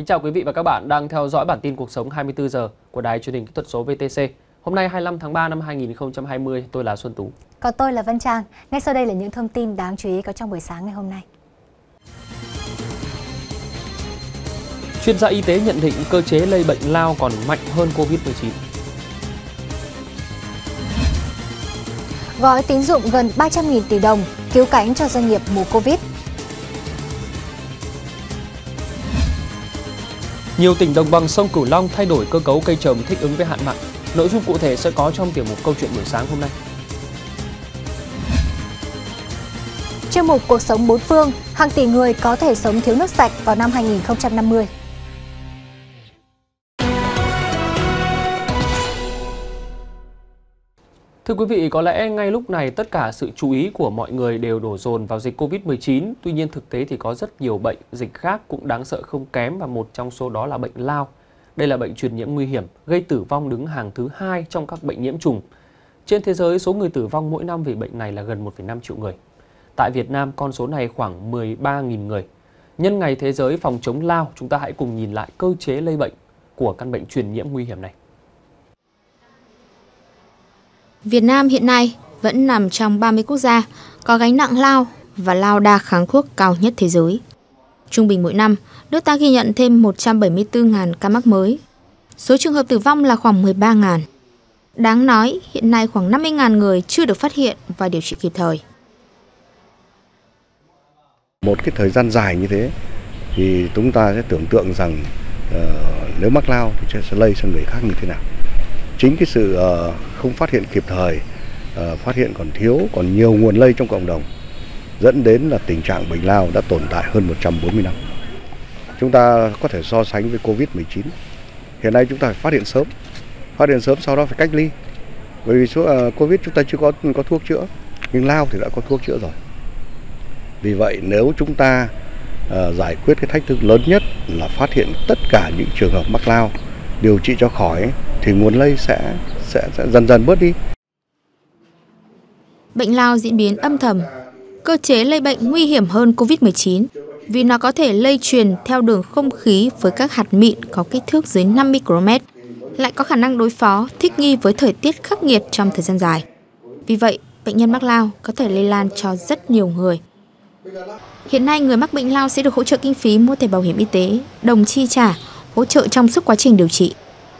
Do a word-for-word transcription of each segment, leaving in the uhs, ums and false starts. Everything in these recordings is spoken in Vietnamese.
Kính chào quý vị và các bạn đang theo dõi bản tin cuộc sống hai mươi tư giờ của Đài Truyền hình Kỹ thuật số vê tê xê. Hôm nay hai mươi lăm tháng ba năm hai nghìn không trăm hai mươi, tôi là Xuân Tú. Còn tôi là Vân Trang. Ngay sau đây là những thông tin đáng chú ý có trong buổi sáng ngày hôm nay. Chuyên gia y tế nhận định cơ chế lây bệnh lao còn mạnh hơn Covid mười chín. Gói tín dụng gần ba trăm nghìn tỷ đồng cứu cánh cho doanh nghiệp mùa Covid. Nhiều tỉnh đồng bằng sông Cửu Long thay đổi cơ cấu cây trồng thích ứng với hạn mặn. Nội dung cụ thể sẽ có trong tiểu mục câu chuyện buổi sáng hôm nay. Chuyên mục cuộc sống bốn phương, hàng tỷ người có thể sống thiếu nước sạch vào năm hai nghìn không trăm năm mươi. Thưa quý vị, có lẽ ngay lúc này tất cả sự chú ý của mọi người đều đổ dồn vào dịch Covid mười chín. Tuy nhiên thực tế thì có rất nhiều bệnh dịch khác cũng đáng sợ không kém, và một trong số đó là bệnh lao. Đây là bệnh truyền nhiễm nguy hiểm, gây tử vong đứng hàng thứ hai trong các bệnh nhiễm trùng. Trên thế giới, số người tử vong mỗi năm vì bệnh này là gần một phẩy năm triệu người. Tại Việt Nam, con số này khoảng mười ba nghìn người. Nhân ngày Thế giới phòng chống lao, chúng ta hãy cùng nhìn lại cơ chế lây bệnh của căn bệnh truyền nhiễm nguy hiểm này. Việt Nam hiện nay vẫn nằm trong ba mươi quốc gia có gánh nặng lao và lao đa kháng thuốc cao nhất thế giới. Trung bình mỗi năm, nước ta ghi nhận thêm một trăm bảy mươi tư nghìn ca mắc mới. Số trường hợp tử vong là khoảng mười ba nghìn. Đáng nói, hiện nay khoảng năm mươi nghìn người chưa được phát hiện và điều trị kịp thời. Một cái thời gian dài như thế thì chúng ta sẽ tưởng tượng rằng uh, nếu mắc lao thì sẽ lây sang người khác như thế nào. Chính cái sự uh, không phát hiện kịp thời, uh, phát hiện còn thiếu, còn nhiều nguồn lây trong cộng đồng, dẫn đến là tình trạng bệnh lao đã tồn tại hơn một trăm bốn mươi năm. Chúng ta có thể so sánh với Covid mười chín. Hiện nay chúng ta phải phát hiện sớm, phát hiện sớm sau đó phải cách ly. Bởi vì số uh, Covid chúng ta chưa có có thuốc chữa, nhưng lao thì đã có thuốc chữa rồi. Vì vậy nếu chúng ta uh, giải quyết cái thách thức lớn nhất là phát hiện tất cả những trường hợp mắc lao, điều trị cho khỏi, thì nguồn lây sẽ, sẽ, sẽ dần dần bớt đi. Bệnh lao diễn biến âm thầm. Cơ chế lây bệnh nguy hiểm hơn Covid mười chín vì nó có thể lây truyền theo đường không khí với các hạt mịn có kích thước dưới năm micromet, lại có khả năng đối phó, thích nghi với thời tiết khắc nghiệt trong thời gian dài. Vì vậy, bệnh nhân mắc lao có thể lây lan cho rất nhiều người. Hiện nay, người mắc bệnh lao sẽ được hỗ trợ kinh phí mua thẻ bảo hiểm y tế, đồng chi trả, hỗ trợ trong suốt quá trình điều trị.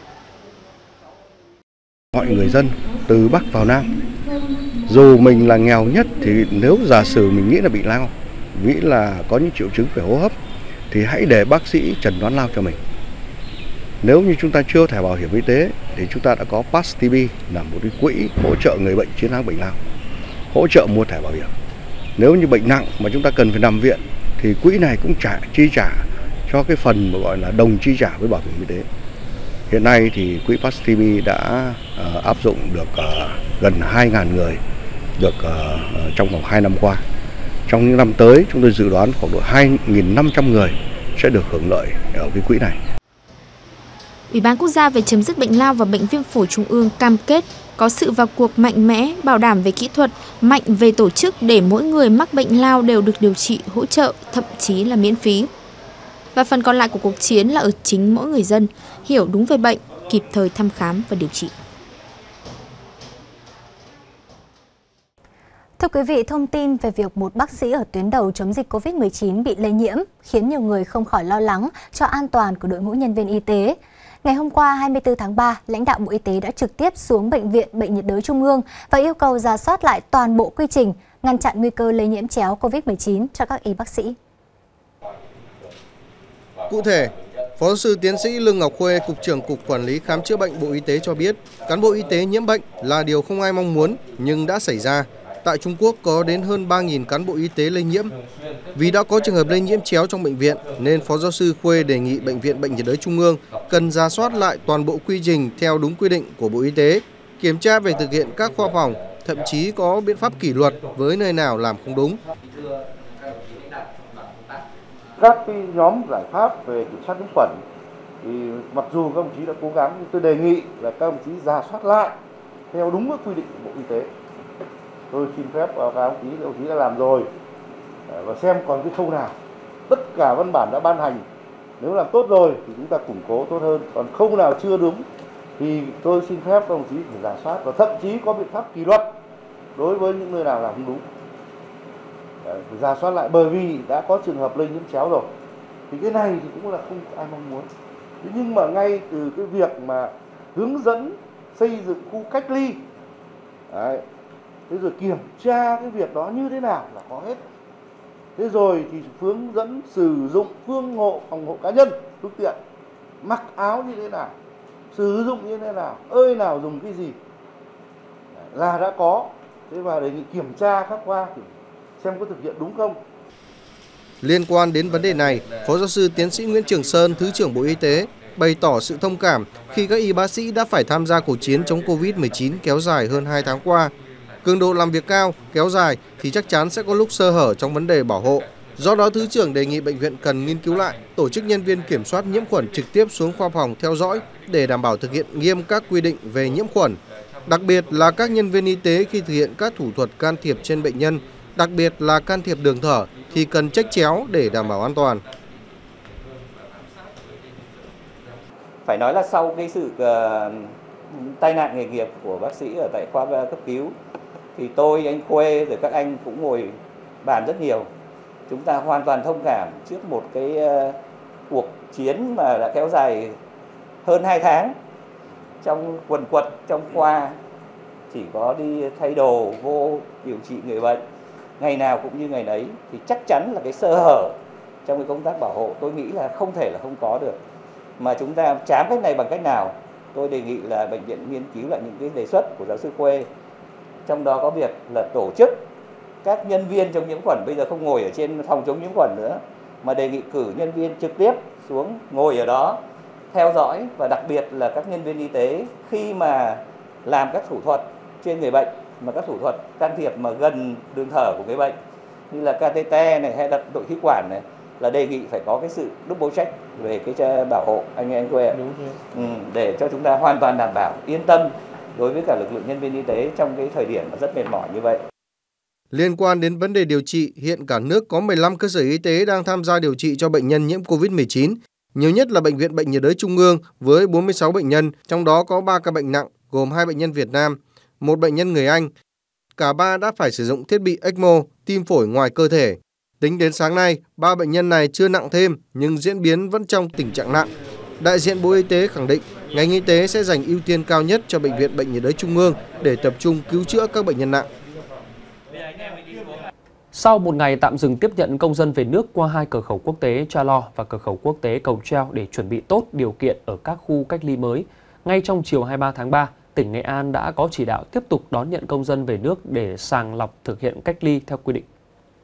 Mọi người dân từ Bắc vào Nam, dù mình là nghèo nhất thì nếu giả sử mình nghĩ là bị lao, nghĩ là có những triệu chứng về hô hấp, thì hãy để bác sĩ chẩn đoán lao cho mình. Nếu như chúng ta chưa thẻ bảo hiểm y tế thì chúng ta đã có Pass tê bê, là một cái quỹ hỗ trợ người bệnh chiến thắng bệnh lao, hỗ trợ mua thẻ bảo hiểm. Nếu như bệnh nặng mà chúng ta cần phải nằm viện thì quỹ này cũng trả chi trả cho cái phần mà gọi là đồng chi trả với bảo hiểm y tế. Hiện nay thì quỹ Pass tê bê đã uh, áp dụng được uh, gần hai nghìn người được uh, trong vòng hai năm qua. Trong những năm tới, chúng tôi dự đoán khoảng độ hai nghìn năm trăm người sẽ được hưởng lợi ở cái quỹ này. Ủy ban Quốc gia về chấm dứt bệnh lao và bệnh viêm phổi Trung ương cam kết có sự vào cuộc mạnh mẽ, bảo đảm về kỹ thuật, mạnh về tổ chức để mỗi người mắc bệnh lao đều được điều trị, hỗ trợ, thậm chí là miễn phí. Và phần còn lại của cuộc chiến là ở chính mỗi người dân, hiểu đúng về bệnh, kịp thời thăm khám và điều trị. Thưa quý vị, thông tin về việc một bác sĩ ở tuyến đầu chống dịch Covid mười chín bị lây nhiễm khiến nhiều người không khỏi lo lắng cho an toàn của đội ngũ nhân viên y tế. Ngày hôm qua hai mươi tư tháng ba, lãnh đạo Bộ Y tế đã trực tiếp xuống Bệnh viện Bệnh nhiệt đới Trung ương và yêu cầu rà soát lại toàn bộ quy trình, ngăn chặn nguy cơ lây nhiễm chéo Covid mười chín cho các y bác sĩ. Cụ thể, Phó giáo sư tiến sĩ Lương Ngọc Khuê, Cục trưởng Cục Quản lý Khám chữa bệnh Bộ Y tế cho biết, cán bộ y tế nhiễm bệnh là điều không ai mong muốn nhưng đã xảy ra. Tại Trung Quốc có đến hơn ba nghìn cán bộ y tế lây nhiễm. Vì đã có trường hợp lây nhiễm chéo trong bệnh viện, nên Phó giáo sư Khuê đề nghị Bệnh viện Bệnh nhiệt đới Trung ương cần rà soát lại toàn bộ quy trình theo đúng quy định của Bộ Y tế, kiểm tra về thực hiện các khoa phòng, thậm chí có biện pháp kỷ luật với nơi nào làm không đúng. Các cái nhóm giải pháp về kiểm soát nhiễm khuẩn thì mặc dù các đồng chí đã cố gắng, nhưng tôi đề nghị là các đồng chí rà soát lại theo đúng các quy định của Bộ Y tế. Tôi xin phép báo cáo đồng chí, đồng chí đã làm rồi và xem còn cái khâu nào. Tất cả văn bản đã ban hành Nếu làm tốt rồi thì chúng ta củng cố tốt hơn, còn không nào chưa đúng thì tôi xin phép các đồng chí phải rà soát và thậm chí có biện pháp kỷ luật đối với những nơi nào làm không đúng. Đấy, phải rà soát lại, bởi vì đã có trường hợp lây nhiễm chéo rồi. Thì cái này thì cũng là không ai mong muốn. Thế nhưng mà ngay từ cái việc mà hướng dẫn xây dựng khu cách ly, đấy, thế rồi kiểm tra cái việc đó như thế nào là có hết. Thế rồi thì hướng dẫn sử dụng phương hộ phòng hộ cá nhân, phương tiện, mặc áo như thế nào, sử dụng như thế nào, ơi nào dùng cái gì là đã có. Thế và đề nghị kiểm tra khắc qua thì xem có thực hiện đúng không. Liên quan đến vấn đề này, Phó giáo sư tiến sĩ Nguyễn Trường Sơn, Thứ trưởng Bộ Y tế, bày tỏ sự thông cảm khi các y bác sĩ đã phải tham gia cuộc chiến chống Covid mười chín kéo dài hơn hai tháng qua. Cường độ làm việc cao, kéo dài thì chắc chắn sẽ có lúc sơ hở trong vấn đề bảo hộ. Do đó, Thứ trưởng đề nghị bệnh viện cần nghiên cứu lại, tổ chức nhân viên kiểm soát nhiễm khuẩn trực tiếp xuống khoa phòng theo dõi để đảm bảo thực hiện nghiêm các quy định về nhiễm khuẩn. Đặc biệt là các nhân viên y tế khi thực hiện các thủ thuật can thiệp trên bệnh nhân, đặc biệt là can thiệp đường thở thì cần check chéo để đảm bảo an toàn. Phải nói là sau cái sự uh, tai nạn nghề nghiệp của bác sĩ ở tại khoa cấp cứu thì tôi, anh Khuê rồi các anh cũng ngồi bàn rất nhiều. Chúng ta hoàn toàn thông cảm trước một cái uh, cuộc chiến mà đã kéo dài hơn hai tháng trong quần quật trong khoa, chỉ có đi thay đồ vô điều trị người bệnh ngày nào cũng như ngày đấy, thì chắc chắn là cái sơ hở trong cái công tác bảo hộ tôi nghĩ là không thể là không có được. Mà chúng ta trám cách này bằng cách nào? Tôi đề nghị là bệnh viện nghiên cứu lại những cái đề xuất của giáo sư Khuê. Trong đó có việc là tổ chức các nhân viên chống nhiễm khuẩn bây giờ không ngồi ở trên phòng chống nhiễm khuẩn nữa, mà đề nghị cử nhân viên trực tiếp xuống ngồi ở đó theo dõi, và đặc biệt là các nhân viên y tế khi mà làm các thủ thuật trên người bệnh, mà các thủ thuật can thiệp mà gần đường thở của người bệnh như là ca tê tê này hay đặt nội khí quản này, là đề nghị phải có cái sự double check về cái bảo hộ anh anh Khuê, ừ, để cho chúng ta hoàn toàn đảm bảo yên tâm đối với cả lực lượng nhân viên y tế trong cái thời điểm mà rất mệt mỏi như vậy. Liên quan đến vấn đề điều trị, hiện cả nước có mười lăm cơ sở y tế đang tham gia điều trị cho bệnh nhân nhiễm Covid mười chín. Nhiều nhất là Bệnh viện Bệnh nhiệt đới Trung ương với bốn mươi sáu bệnh nhân, trong đó có ba ca bệnh nặng gồm hai bệnh nhân Việt Nam, một bệnh nhân người Anh. Cả ba đã phải sử dụng thiết bị ếch mô, tim phổi ngoài cơ thể. Tính đến sáng nay, ba bệnh nhân này chưa nặng thêm nhưng diễn biến vẫn trong tình trạng nặng. Đại diện Bộ Y tế khẳng định ngành y tế sẽ dành ưu tiên cao nhất cho Bệnh viện Bệnh nhiệt đới Trung ương để tập trung cứu chữa các bệnh nhân nặng. Sau một ngày tạm dừng tiếp nhận công dân về nước qua hai cửa khẩu quốc tế Cha Lo và cửa khẩu quốc tế Cầu Treo để chuẩn bị tốt điều kiện ở các khu cách ly mới, ngay trong chiều hai mươi ba tháng ba, tỉnh Nghệ An đã có chỉ đạo tiếp tục đón nhận công dân về nước để sàng lọc thực hiện cách ly theo quy định.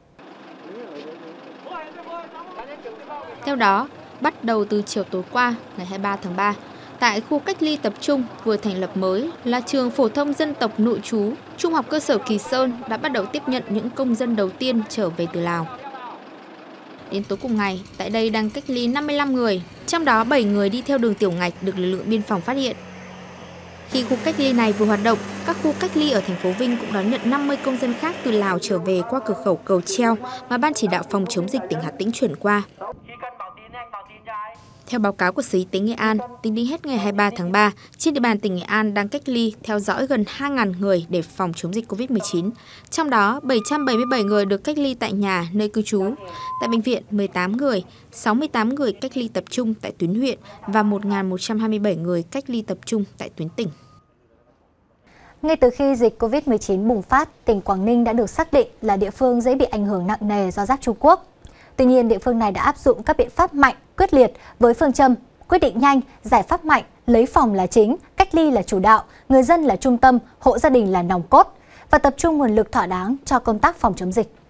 Theo đó, bắt đầu từ chiều tối qua, ngày hai mươi ba tháng ba, tại khu cách ly tập trung vừa thành lập mới là trường phổ thông dân tộc nội trú, Trung học cơ sở Kỳ Sơn đã bắt đầu tiếp nhận những công dân đầu tiên trở về từ Lào. Đến tối cùng ngày, tại đây đang cách ly năm mươi lăm người, trong đó bảy người đi theo đường tiểu ngạch được lực lượng biên phòng phát hiện. Khi khu cách ly này vừa hoạt động, các khu cách ly ở thành phố Vinh cũng đón nhận năm mươi công dân khác từ Lào trở về qua cửa khẩu Cầu Treo mà Ban chỉ đạo phòng chống dịch tỉnh Hà Tĩnh chuyển qua. Theo báo cáo của Sở Y tế Nghệ An, tính đến hết ngày hai mươi ba tháng ba, trên địa bàn tỉnh Nghệ An đang cách ly, theo dõi gần hai nghìn người để phòng chống dịch Covid mười chín. Trong đó, bảy trăm bảy mươi bảy người được cách ly tại nhà, nơi cư trú. Tại bệnh viện, mười tám người, sáu mươi tám người cách ly tập trung tại tuyến huyện và một nghìn một trăm hai mươi bảy người cách ly tập trung tại tuyến tỉnh. Ngay từ khi dịch Covid mười chín bùng phát, tỉnh Quảng Ninh đã được xác định là địa phương dễ bị ảnh hưởng nặng nề do giáp Trung Quốc. Tuy nhiên, địa phương này đã áp dụng các biện pháp mạnh, quyết liệt với phương châm quyết định nhanh, giải pháp mạnh, lấy phòng là chính, cách ly là chủ đạo, người dân là trung tâm, hộ gia đình là nòng cốt và tập trung nguồn lực thỏa đáng cho công tác phòng chống dịch.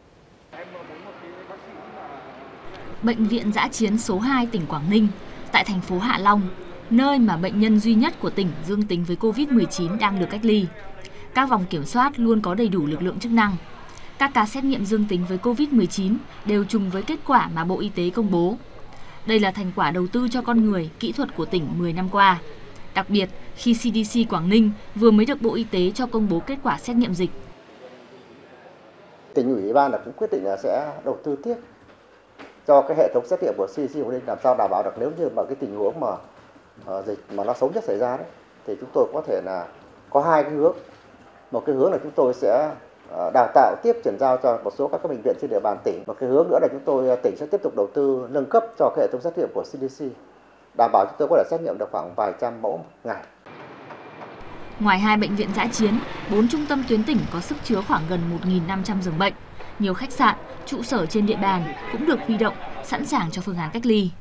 Bệnh viện Dã chiến số hai tỉnh Quảng Ninh tại thành phố Hạ Long, nơi mà bệnh nhân duy nhất của tỉnh dương tính với Covid mười chín đang được cách ly. Các vòng kiểm soát luôn có đầy đủ lực lượng chức năng. Các ca xét nghiệm dương tính với Covid mười chín đều trùng với kết quả mà Bộ Y tế công bố. Đây là thành quả đầu tư cho con người, kỹ thuật của tỉnh mười năm qua. Đặc biệt, khi xê đê xê Quảng Ninh vừa mới được Bộ Y tế cho công bố kết quả xét nghiệm dịch. Tỉnh ủy, Ủy ban là cũng quyết định là sẽ đầu tư tiếp cho cái hệ thống xét nghiệm của xê đê xê Quảng Ninh làm sao đảm bảo được nếu như mà cái tình huống mà uh, dịch mà nó xấu nhất xảy ra đấy, thì chúng tôi có thể là có hai cái hướng. Một cái hướng là chúng tôi sẽ uh, đào tạo tiếp chuyển giao cho một số các bệnh viện trên địa bàn tỉnh. Một cái hướng nữa là chúng tôi tỉnh sẽ tiếp tục đầu tư nâng cấp cho cái hệ thống xét nghiệm của xê đê xê, đảm bảo chúng tôi có thể xét nghiệm được khoảng vài trăm mẫu một ngày. Ngoài hai bệnh viện dã chiến, bốn trung tâm tuyến tỉnh có sức chứa khoảng gần một nghìn năm trăm giường bệnh. Nhiều khách sạn, trụ sở trên địa bàn cũng được huy động, sẵn sàng cho phương án cách ly.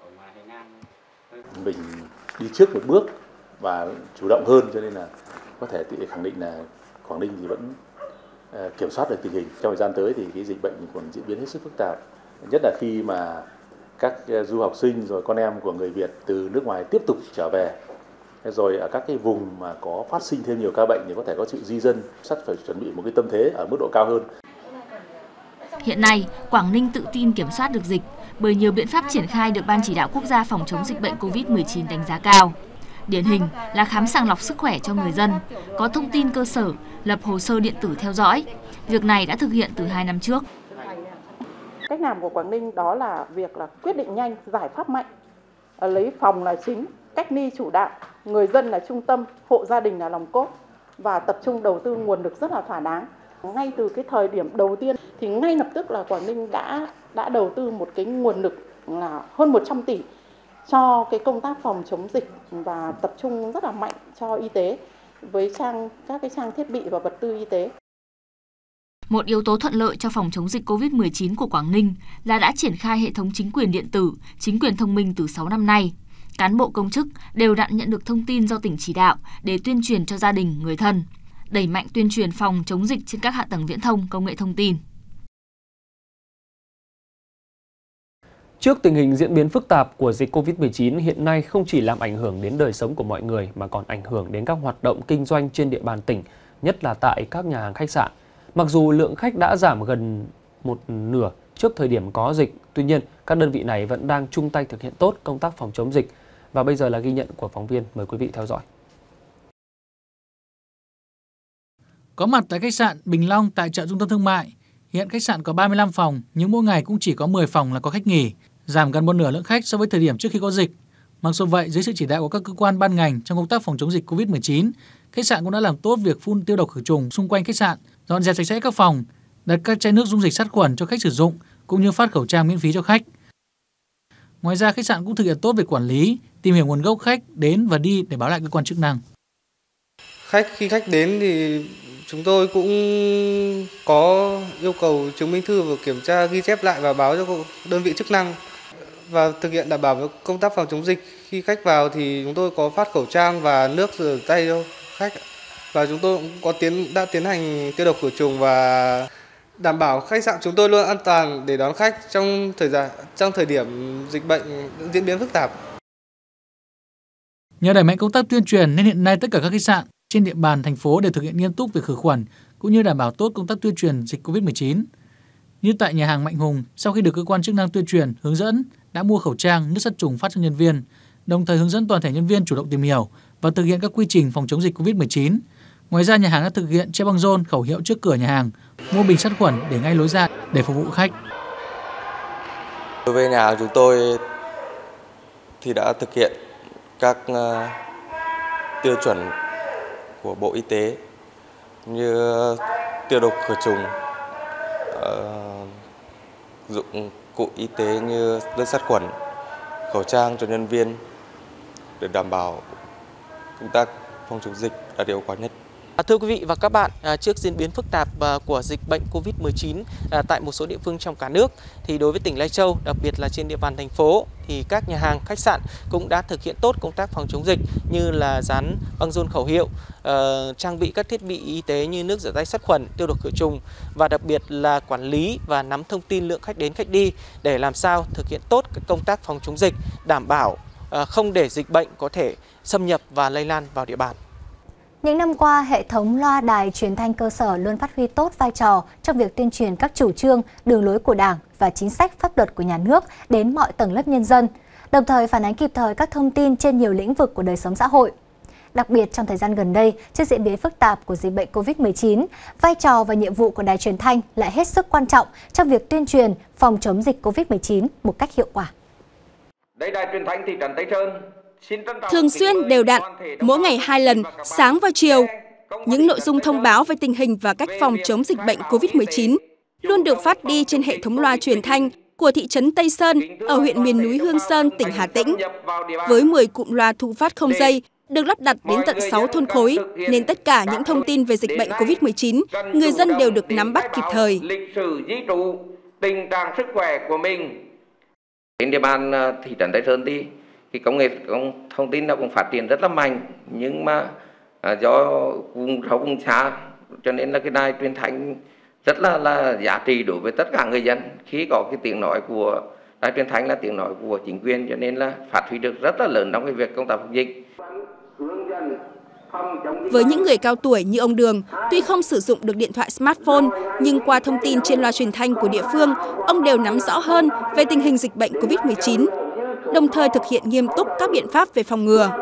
Mình đi trước một bước và chủ động hơn, cho nên là có thể khẳng định là Quảng Ninh thì vẫn kiểm soát được tình hình. Trong thời gian tới thì cái dịch bệnh còn diễn biến hết sức phức tạp, nhất là khi mà các du học sinh rồi con em của người Việt từ nước ngoài tiếp tục trở về. Rồi ở các cái vùng mà có phát sinh thêm nhiều ca bệnh thì có thể có sự di dân, sắp phải chuẩn bị một cái tâm thế ở mức độ cao hơn. Hiện nay, Quảng Ninh tự tin kiểm soát được dịch bởi nhiều biện pháp triển khai được Ban Chỉ đạo Quốc gia phòng chống dịch bệnh Covid mười chín đánh giá cao. Điển hình là khám sàng lọc sức khỏe cho người dân, có thông tin cơ sở, lập hồ sơ điện tử theo dõi. Việc này đã thực hiện từ hai năm trước. Cách làm của Quảng Ninh đó là việc là quyết định nhanh, giải pháp mạnh, lấy phòng là chính, cách ly chủ đạo, người dân là trung tâm, hộ gia đình là lòng cốt và tập trung đầu tư nguồn lực rất là thỏa đáng. Ngay từ cái thời điểm đầu tiên thì ngay lập tức là Quảng Ninh đã đã đầu tư một cái nguồn lực là hơn một trăm tỷ cho cái công tác phòng chống dịch và tập trung rất là mạnh cho y tế với trang các cái trang thiết bị và vật tư y tế. Một yếu tố thuận lợi cho phòng chống dịch Covid mười chín của Quảng Ninh là đã triển khai hệ thống chính quyền điện tử, chính quyền thông minh từ sáu năm nay. Cán bộ công chức đều đặn nhận được thông tin do tỉnh chỉ đạo để tuyên truyền cho gia đình, người thân, đẩy mạnh tuyên truyền phòng chống dịch trên các hạ tầng viễn thông, công nghệ thông tin. Trước tình hình diễn biến phức tạp của dịch Covid mười chín hiện nay không chỉ làm ảnh hưởng đến đời sống của mọi người mà còn ảnh hưởng đến các hoạt động kinh doanh trên địa bàn tỉnh, nhất là tại các nhà hàng khách sạn. Mặc dù lượng khách đã giảm gần một nửa trước thời điểm có dịch, tuy nhiên các đơn vị này vẫn đang chung tay thực hiện tốt công tác phòng chống dịch. Và bây giờ là ghi nhận của phóng viên, mời quý vị theo dõi. Có mặt tại khách sạn Bình Long tại chợ Trung tâm Thương mại, hiện khách sạn có ba mươi lăm phòng, nhưng mỗi ngày cũng chỉ có mười phòng là có khách nghỉ, giảm gần một nửa lượng khách so với thời điểm trước khi có dịch. Mặc dù vậy, dưới sự chỉ đạo của các cơ quan ban ngành trong công tác phòng chống dịch Covid mười chín, khách sạn cũng đã làm tốt việc phun tiêu độc khử trùng xung quanh khách sạn, dọn dẹp sạch sẽ các phòng, đặt các chai nước dung dịch sát khuẩn cho khách sử dụng, cũng như phát khẩu trang miễn phí cho khách. Ngoài ra, khách sạn cũng thực hiện tốt việc quản lý, tìm hiểu nguồn gốc khách đến và đi để báo lại cơ quan chức năng. Khách khi khách đến thì chúng tôi cũng có yêu cầu chứng minh thư và kiểm tra ghi chép lại và báo cho đơn vị chức năng và thực hiện đảm bảo công tác phòng chống dịch. Khi khách vào thì chúng tôi có phát khẩu trang và nước rửa tay cho khách và chúng tôi cũng có tiến đã tiến hành tiêu độc khử trùng và đảm bảo khách sạn chúng tôi luôn an toàn để đón khách trong thời gian trong thời điểm dịch bệnh diễn biến phức tạp. Nhờ đẩy mạnh công tác tuyên truyền nên hiện nay tất cả các khách sạn trên địa bàn thành phố đều thực hiện nghiêm túc việc khử khuẩn cũng như đảm bảo tốt công tác tuyên truyền dịch Covid mười chín. Như tại nhà hàng Mạnh Hùng, sau khi được cơ quan chức năng tuyên truyền, hướng dẫn, đã mua khẩu trang, nước sát trùng phát cho nhân viên, đồng thời hướng dẫn toàn thể nhân viên chủ động tìm hiểu và thực hiện các quy trình phòng chống dịch Covid mười chín. Ngoài ra, nhà hàng đã thực hiện treo băng rôn khẩu hiệu trước cửa nhà hàng, mua bình sát khuẩn để ngay lối ra để phục vụ khách. Đối với nhà hàng chúng tôi thì đã thực hiện các uh, tiêu chuẩn của Bộ Y tế như tiêu độc khử trùng, uh, dụng cụ y tế như nước sát khuẩn, khẩu trang cho nhân viên để đảm bảo công tác phòng chống dịch đạt hiệu quả nhất. Thưa quý vị và các bạn, trước diễn biến phức tạp của dịch bệnh Covid mười chín tại một số địa phương trong cả nước, thì đối với tỉnh Lai Châu, đặc biệt là trên địa bàn thành phố, thì các nhà hàng, khách sạn cũng đã thực hiện tốt công tác phòng chống dịch như là dán băng rôn khẩu hiệu, uh, trang bị các thiết bị y tế như nước rửa tay sát khuẩn, tiêu độc khử trùng và đặc biệt là quản lý và nắm thông tin lượng khách đến khách đi để làm sao thực hiện tốt các công tác phòng chống dịch, đảm bảo uh, không để dịch bệnh có thể xâm nhập và lây lan vào địa bàn. Những năm qua, hệ thống loa đài truyền thanh cơ sở luôn phát huy tốt vai trò trong việc tuyên truyền các chủ trương, đường lối của Đảng và chính sách pháp luật của nhà nước đến mọi tầng lớp nhân dân, đồng thời phản ánh kịp thời các thông tin trên nhiều lĩnh vực của đời sống xã hội. Đặc biệt trong thời gian gần đây, trước diễn biến phức tạp của dịch bệnh Covid mười chín, vai trò và nhiệm vụ của Đài Truyền thanh lại hết sức quan trọng trong việc tuyên truyền phòng chống dịch Covid mười chín một cách hiệu quả. Đây Đài Truyền thanh thị trấn Tây Sơn thường xuyên đều đặn, mỗi ngày hai lần, sáng và chiều. Những nội dung thông báo về tình hình và cách phòng chống dịch bệnh Covid mười chín luôn được phát đi trên hệ thống loa truyền thanh của thị trấn Tây Sơn ở huyện miền núi Hương Sơn, tỉnh Hà Tĩnh. Với mười cụm loa thu phát không dây được lắp đặt đến tận sáu thôn khối, nên tất cả những thông tin về dịch bệnh Covid mười chín, người dân đều được nắm bắt kịp thời. Lịch sử di trú, tình trạng sức khỏe của mình. Trên địa bàn thị trấn Tây Sơn thì cái công nghệ công thông tin nó cũng phát triển rất là mạnh, nhưng mà à, do vùng sâu vùng xa cho nên là cái đài truyền thanh rất là là giá trị đối với tất cả người dân. Khi có cái tiếng nói của đài truyền thanh là tiếng nói của chính quyền, cho nên là phát huy được rất là lớn trong cái việc công tác phòng dịch. Với những người cao tuổi như ông Đường, tuy không sử dụng được điện thoại smartphone, nhưng qua thông tin trên loa truyền thanh của địa phương, ông đều nắm rõ hơn về tình hình dịch bệnh Covid mười chín, đồng thời thực hiện nghiêm túc các biện pháp về phòng ngừa.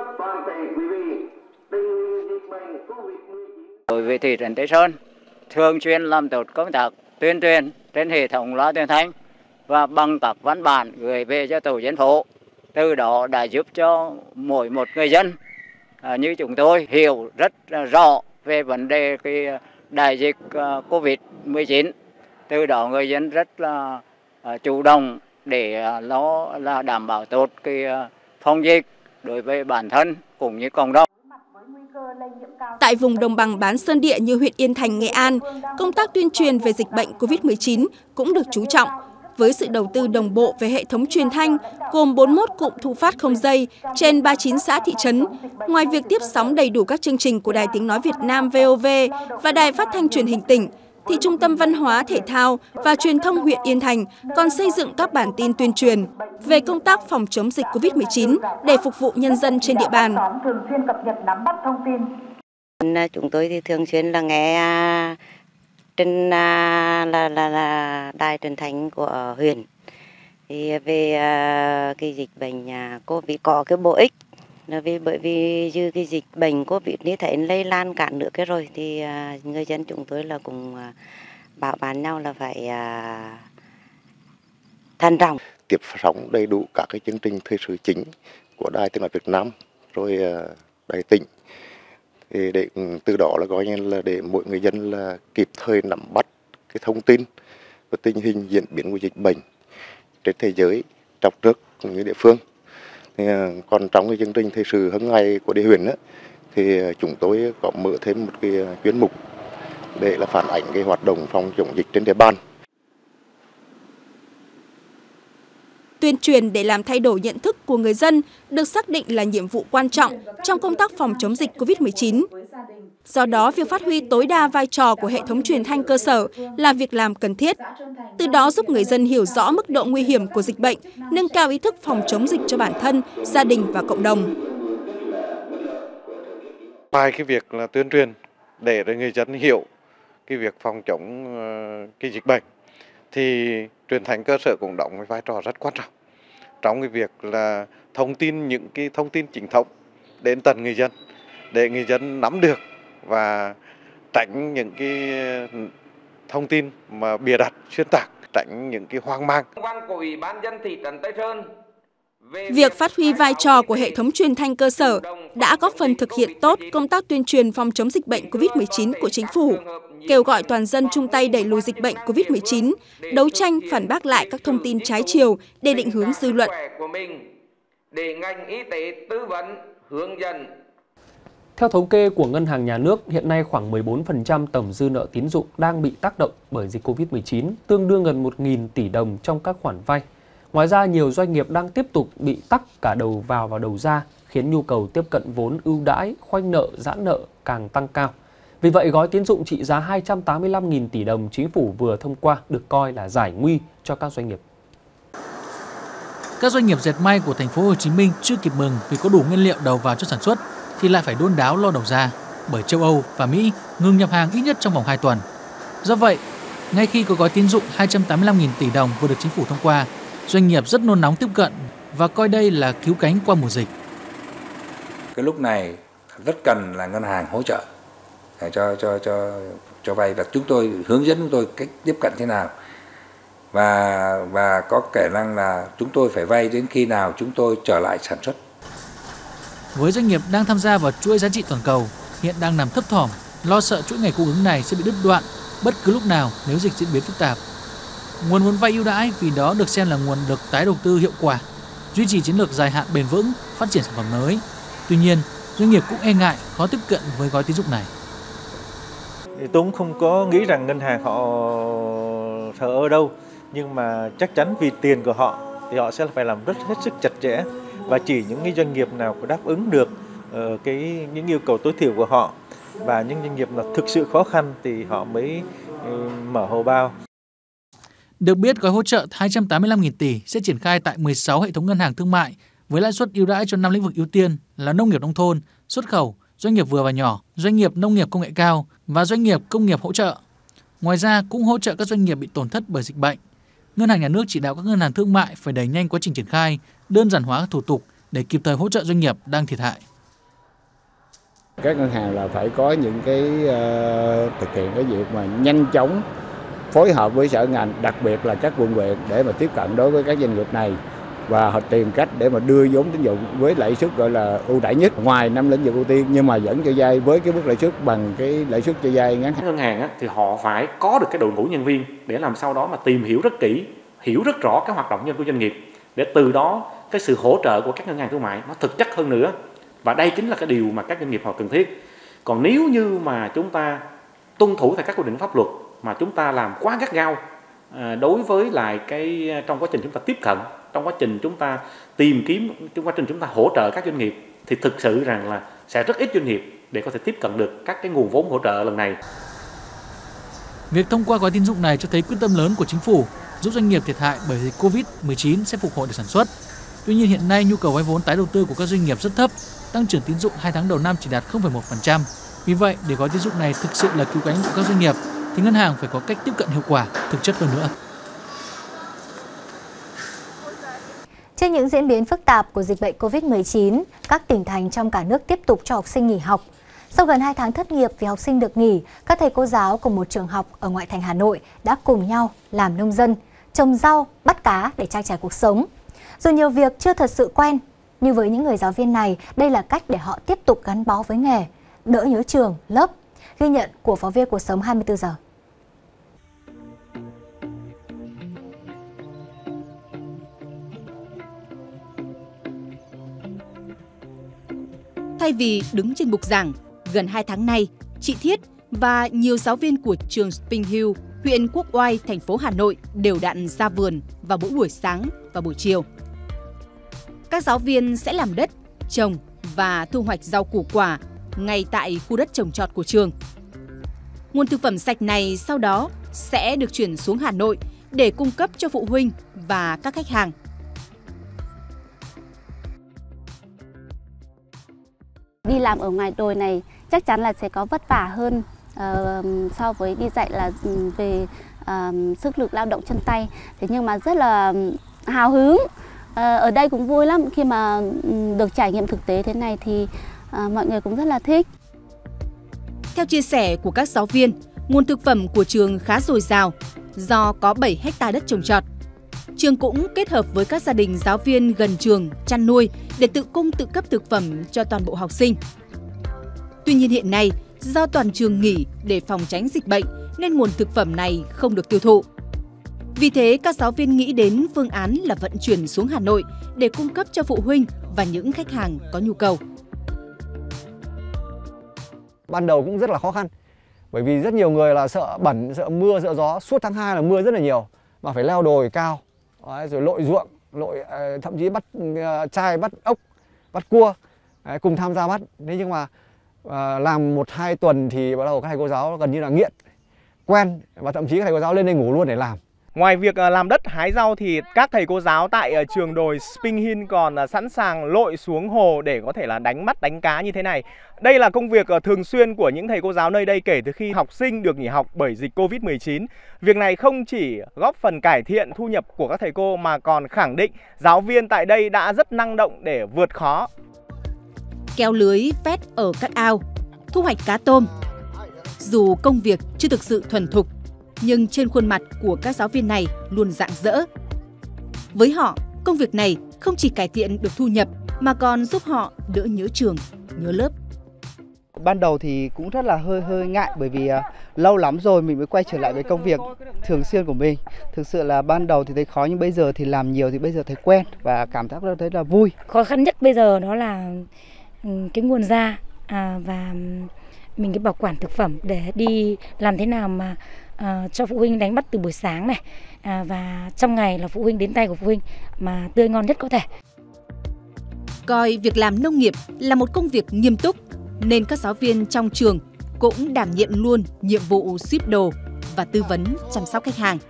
Đối với thị trấn Tây Sơn, thường xuyên làm tốt công tác tuyên truyền trên hệ thống loa truyền thanh và bằng các văn bản gửi về cho tổ dân phố. Từ đó đã giúp cho mỗi một người dân à, như chúng tôi hiểu rất rõ về vấn đề cái đại dịch Covid mười chín. Từ đó người dân rất là à, chủ động để nó là đảm bảo tốt cái phòng dịch đối với bản thân cũng như cộng đồng. Tại vùng đồng bằng bán sơn địa như huyện Yên Thành, Nghệ An, công tác tuyên truyền về dịch bệnh Covid mười chín cũng được chú trọng với sự đầu tư đồng bộ về hệ thống truyền thanh gồm bốn mươi mốt cụm thu phát không dây trên ba mươi chín xã thị trấn. Ngoài việc tiếp sóng đầy đủ các chương trình của Đài Tiếng nói Việt Nam vê o vê và Đài Phát thanh Truyền hình tỉnh, thì Trung tâm Văn hóa, Thể thao và Truyền thông huyện Yên Thành còn xây dựng các bản tin tuyên truyền về công tác phòng chống dịch Covid mười chín để phục vụ nhân dân trên địa bàn. Chúng tôi thì thường xuyên là nghe trên là, là, là đài truyền thanh của huyện thì về cái dịch bệnh Covid có cái bổ ích. Vì bởi vì như cái dịch bệnh Covid như thế lây lan cả nước cái rồi thì uh, người dân chúng tôi là cùng uh, bảo bán nhau là phải uh, thận trọng. Tiếp sóng đầy đủ các cái chương trình thời sự chính của Đài Tiếng nói Việt Nam rồi uh, Đài tỉnh thì để từ đó là coi như là để mỗi người dân là kịp thời nắm bắt cái thông tin và tình hình diễn biến của dịch bệnh trên thế giới, trong nước cũng như địa phương. Còn trong cái chương trình thời sự hàng ngày của địa huyện á, thì chúng tôi có mở thêm một cái chuyên mục để là phản ánh cái hoạt động phòng chống dịch trên địa bàn. Tuyên truyền để làm thay đổi nhận thức của người dân được xác định là nhiệm vụ quan trọng trong công tác phòng chống dịch Covid mười chín. Do đó, việc phát huy tối đa vai trò của hệ thống truyền thanh cơ sở là việc làm cần thiết. Từ đó giúp người dân hiểu rõ mức độ nguy hiểm của dịch bệnh, nâng cao ý thức phòng chống dịch cho bản thân, gia đình và cộng đồng. Ngoài cái việc là tuyên truyền để người dân hiểu cái việc phòng chống cái dịch bệnh, thì truyền thanh cơ sở cũng đóng một vai trò rất quan trọng trong cái việc là thông tin những cái thông tin chính thống đến tận người dân để người dân nắm được và tránh những cái thông tin mà bịa đặt, xuyên tạc, tránh những cái hoang mang. Việc phát huy vai trò của hệ thống truyền thanh cơ sở đã góp phần thực hiện tốt công tác tuyên truyền phòng chống dịch bệnh Covid mười chín của chính phủ, kêu gọi toàn dân chung tay đẩy lùi dịch bệnh Covid mười chín, đấu tranh phản bác lại các thông tin trái chiều để định hướng dư luận. Để ngành y tế tư vấn, hướng dẫn. Theo thống kê của Ngân hàng Nhà nước, hiện nay khoảng mười bốn phần trăm tổng dư nợ tín dụng đang bị tác động bởi dịch Covid mười chín, tương đương gần một nghìn tỷ đồng trong các khoản vay. Ngoài ra, nhiều doanh nghiệp đang tiếp tục bị tắc cả đầu vào và đầu ra, khiến nhu cầu tiếp cận vốn ưu đãi, khoanh nợ, giãn nợ càng tăng cao. Vì vậy, gói tín dụng trị giá hai trăm tám mươi lăm nghìn tỷ đồng chính phủ vừa thông qua được coi là giải nguy cho các doanh nghiệp. Các doanh nghiệp dệt may của thành phố Hồ Chí Minh chưa kịp mừng vì có đủ nguyên liệu đầu vào cho sản xuất thì lại phải đôn đáo lo đầu ra, bởi châu Âu và Mỹ ngừng nhập hàng ít nhất trong vòng hai tuần. Do vậy, ngay khi có gói tín dụng hai trăm tám mươi lăm nghìn tỷ đồng vừa được chính phủ thông qua, doanh nghiệp rất nôn nóng tiếp cận và coi đây là cứu cánh qua mùa dịch. Cái lúc này rất cần là ngân hàng hỗ trợ cho cho cho cho vay, và chúng tôi hướng dẫn chúng tôi cách tiếp cận thế nào, và và có khả năng là chúng tôi phải vay đến khi nào chúng tôi trở lại sản xuất. Với doanh nghiệp đang tham gia vào chuỗi giá trị toàn cầu, hiện đang nằm thấp thỏm, lo sợ chuỗi ngày cung ứng này sẽ bị đứt đoạn bất cứ lúc nào nếu dịch diễn biến phức tạp. Nguồn vốn vay ưu đãi vì đó được xem là nguồn lực tái đầu tư hiệu quả, duy trì chiến lược dài hạn bền vững, phát triển sản phẩm mới. Tuy nhiên, doanh nghiệp cũng e ngại khó tiếp cận với gói tín dụng này. Tôi cũng không có nghĩ rằng ngân hàng họ sợ ở đâu, nhưng mà chắc chắn vì tiền của họ thì họ sẽ phải làm rất hết sức chặt chẽ, và chỉ những cái doanh nghiệp nào có đáp ứng được uh, cái những yêu cầu tối thiểu của họ, và những doanh nghiệp nào thực sự khó khăn thì họ mới uh, mở hầu bao. Được biết, gói hỗ trợ hai trăm tám mươi lăm nghìn tỷ sẽ triển khai tại mười sáu hệ thống ngân hàng thương mại với lãi suất ưu đãi cho năm lĩnh vực ưu tiên là nông nghiệp nông thôn, xuất khẩu, doanh nghiệp vừa và nhỏ, doanh nghiệp nông nghiệp công nghệ cao và doanh nghiệp công nghiệp hỗ trợ. Ngoài ra, cũng hỗ trợ các doanh nghiệp bị tổn thất bởi dịch bệnh. Ngân hàng Nhà nước chỉ đạo các ngân hàng thương mại phải đẩy nhanh quá trình triển khai, đơn giản hóa các thủ tục để kịp thời hỗ trợ doanh nghiệp đang thiệt hại. Các ngân hàng là phải có những cái uh, thực hiện cái việc mà nhanh chóng phối hợp với sở ngành, đặc biệt là các quận huyện để mà tiếp cận đối với các doanh nghiệp này, và họ tìm cách để mà đưa vốn tín dụng với lãi suất gọi là ưu đãi nhất ngoài năm lĩnh vực ưu tiên, nhưng mà vẫn cho vay với cái mức lãi suất bằng cái lãi suất cho vay ngắn hạn. Ngân hàng á, thì họ phải có được cái đội ngũ nhân viên để làm sao đó mà tìm hiểu rất kỹ, hiểu rất rõ cái hoạt động nhân của doanh nghiệp, để từ đó cái sự hỗ trợ của các ngân hàng thương mại nó thực chất hơn nữa. Và đây chính là cái điều mà các doanh nghiệp họ cần thiết. Còn nếu như mà chúng ta tuân thủ theo các quy định pháp luật mà chúng ta làm quá gắt gao đối với lại cái trong quá trình chúng ta tiếp cận, trong quá trình chúng ta tìm kiếm, trong quá trình chúng ta hỗ trợ các doanh nghiệp, thì thực sự rằng là sẽ rất ít doanh nghiệp để có thể tiếp cận được các cái nguồn vốn hỗ trợ lần này. Việc thông qua gói tín dụng này cho thấy quyết tâm lớn của chính phủ giúp doanh nghiệp thiệt hại bởi dịch Covid mười chín sẽ phục hồi để sản xuất. Tuy nhiên hiện nay nhu cầu vay vốn tái đầu tư của các doanh nghiệp rất thấp, tăng trưởng tín dụng hai tháng đầu năm chỉ đạt không phẩy một phần trăm. Vì vậy, để gói tín dụng này thực sự là cứu cánh của các doanh nghiệp thì ngân hàng phải có cách tiếp cận hiệu quả, thực chất hơn nữa. Trước những diễn biến phức tạp của dịch bệnh Covid mười chín, các tỉnh thành trong cả nước tiếp tục cho học sinh nghỉ học. Sau gần hai tháng thất nghiệp vì học sinh được nghỉ, các thầy cô giáo của một trường học ở ngoại thành Hà Nội đã cùng nhau làm nông dân, trồng rau, bắt cá để trang trải cuộc sống. Dù nhiều việc chưa thật sự quen, nhưng với những người giáo viên này, đây là cách để họ tiếp tục gắn bó với nghề, đỡ nhớ trường, lớp. Ghi nhận của phóng viên Cuộc sống hai mươi tư giờ. Thay vì đứng trên bục giảng, gần hai tháng nay, chị Thiết và nhiều giáo viên của trường Spring Hill, huyện Quốc Oai, thành phố Hà Nội đều đặn ra vườn vào mỗi buổi sáng và buổi chiều. Các giáo viên sẽ làm đất, trồng và thu hoạch rau củ quả ngay tại khu đất trồng trọt của trường. Nguồn thực phẩm sạch này sau đó sẽ được chuyển xuống Hà Nội để cung cấp cho phụ huynh và các khách hàng. Đi làm ở ngoài đồi này chắc chắn là sẽ có vất vả hơn uh, so với đi dạy là về uh, sức lực lao động chân tay. Thế nhưng mà rất là hào hứng. Uh, ở đây cũng vui lắm, khi mà được trải nghiệm thực tế thế này thì uh, mọi người cũng rất là thích. Theo chia sẻ của các giáo viên, nguồn thực phẩm của trường khá dồi dào do có bảy héc ta đất trồng trọt. Trường cũng kết hợp với các gia đình giáo viên gần trường chăn nuôi để tự cung tự cấp thực phẩm cho toàn bộ học sinh. Tuy nhiên hiện nay, do toàn trường nghỉ để phòng tránh dịch bệnh nên nguồn thực phẩm này không được tiêu thụ. Vì thế, các giáo viên nghĩ đến phương án là vận chuyển xuống Hà Nội để cung cấp cho phụ huynh và những khách hàng có nhu cầu. Ban đầu cũng rất là khó khăn, bởi vì rất nhiều người là sợ bẩn, sợ mưa, sợ gió. Suốt tháng hai là mưa rất là nhiều, mà phải leo đồi cao, rồi lội ruộng, lội thậm chí bắt trai, bắt ốc, bắt cua, cùng tham gia bắt. Thế nhưng mà làm một hai tuần thì bắt đầu các thầy cô giáo gần như là nghiện, quen, và thậm chí các thầy cô giáo lên đây ngủ luôn để làm. Ngoài việc làm đất hái rau thì các thầy cô giáo tại trường đồi Spring Hill còn sẵn sàng lội xuống hồ để có thể là đánh bắt, đánh cá như thế này. Đây là công việc thường xuyên của những thầy cô giáo nơi đây kể từ khi học sinh được nghỉ học bởi dịch Covid mười chín. Việc này không chỉ góp phần cải thiện thu nhập của các thầy cô mà còn khẳng định giáo viên tại đây đã rất năng động để vượt khó. kéo lưới vét ở các ao, thu hoạch cá tôm. Dù công việc chưa thực sự thuần thục, nhưng trên khuôn mặt của các giáo viên này luôn rạng rỡ. Với họ, công việc này không chỉ cải thiện được thu nhập mà còn giúp họ đỡ nhớ trường, nhớ lớp. Ban đầu thì cũng rất là hơi hơi ngại bởi vì uh, lâu lắm rồi mình mới quay trở lại với công việc thường xuyên của mình. Thực sự là ban đầu thì thấy khó nhưng bây giờ thì làm nhiều thì bây giờ thấy quen và cảm giác thấy là vui. Khó khăn nhất bây giờ đó là cái nguồn ra à, và mình cái bảo quản thực phẩm để đi làm thế nào mà à, cho phụ huynh đánh bắt từ buổi sáng này à, và trong ngày là phụ huynh đến tay của phụ huynh mà tươi ngon nhất có thể. Coi việc làm nông nghiệp là một công việc nghiêm túc nên các giáo viên trong trường cũng đảm nhiệm luôn nhiệm vụ ship đồ và tư vấn chăm sóc khách hàng.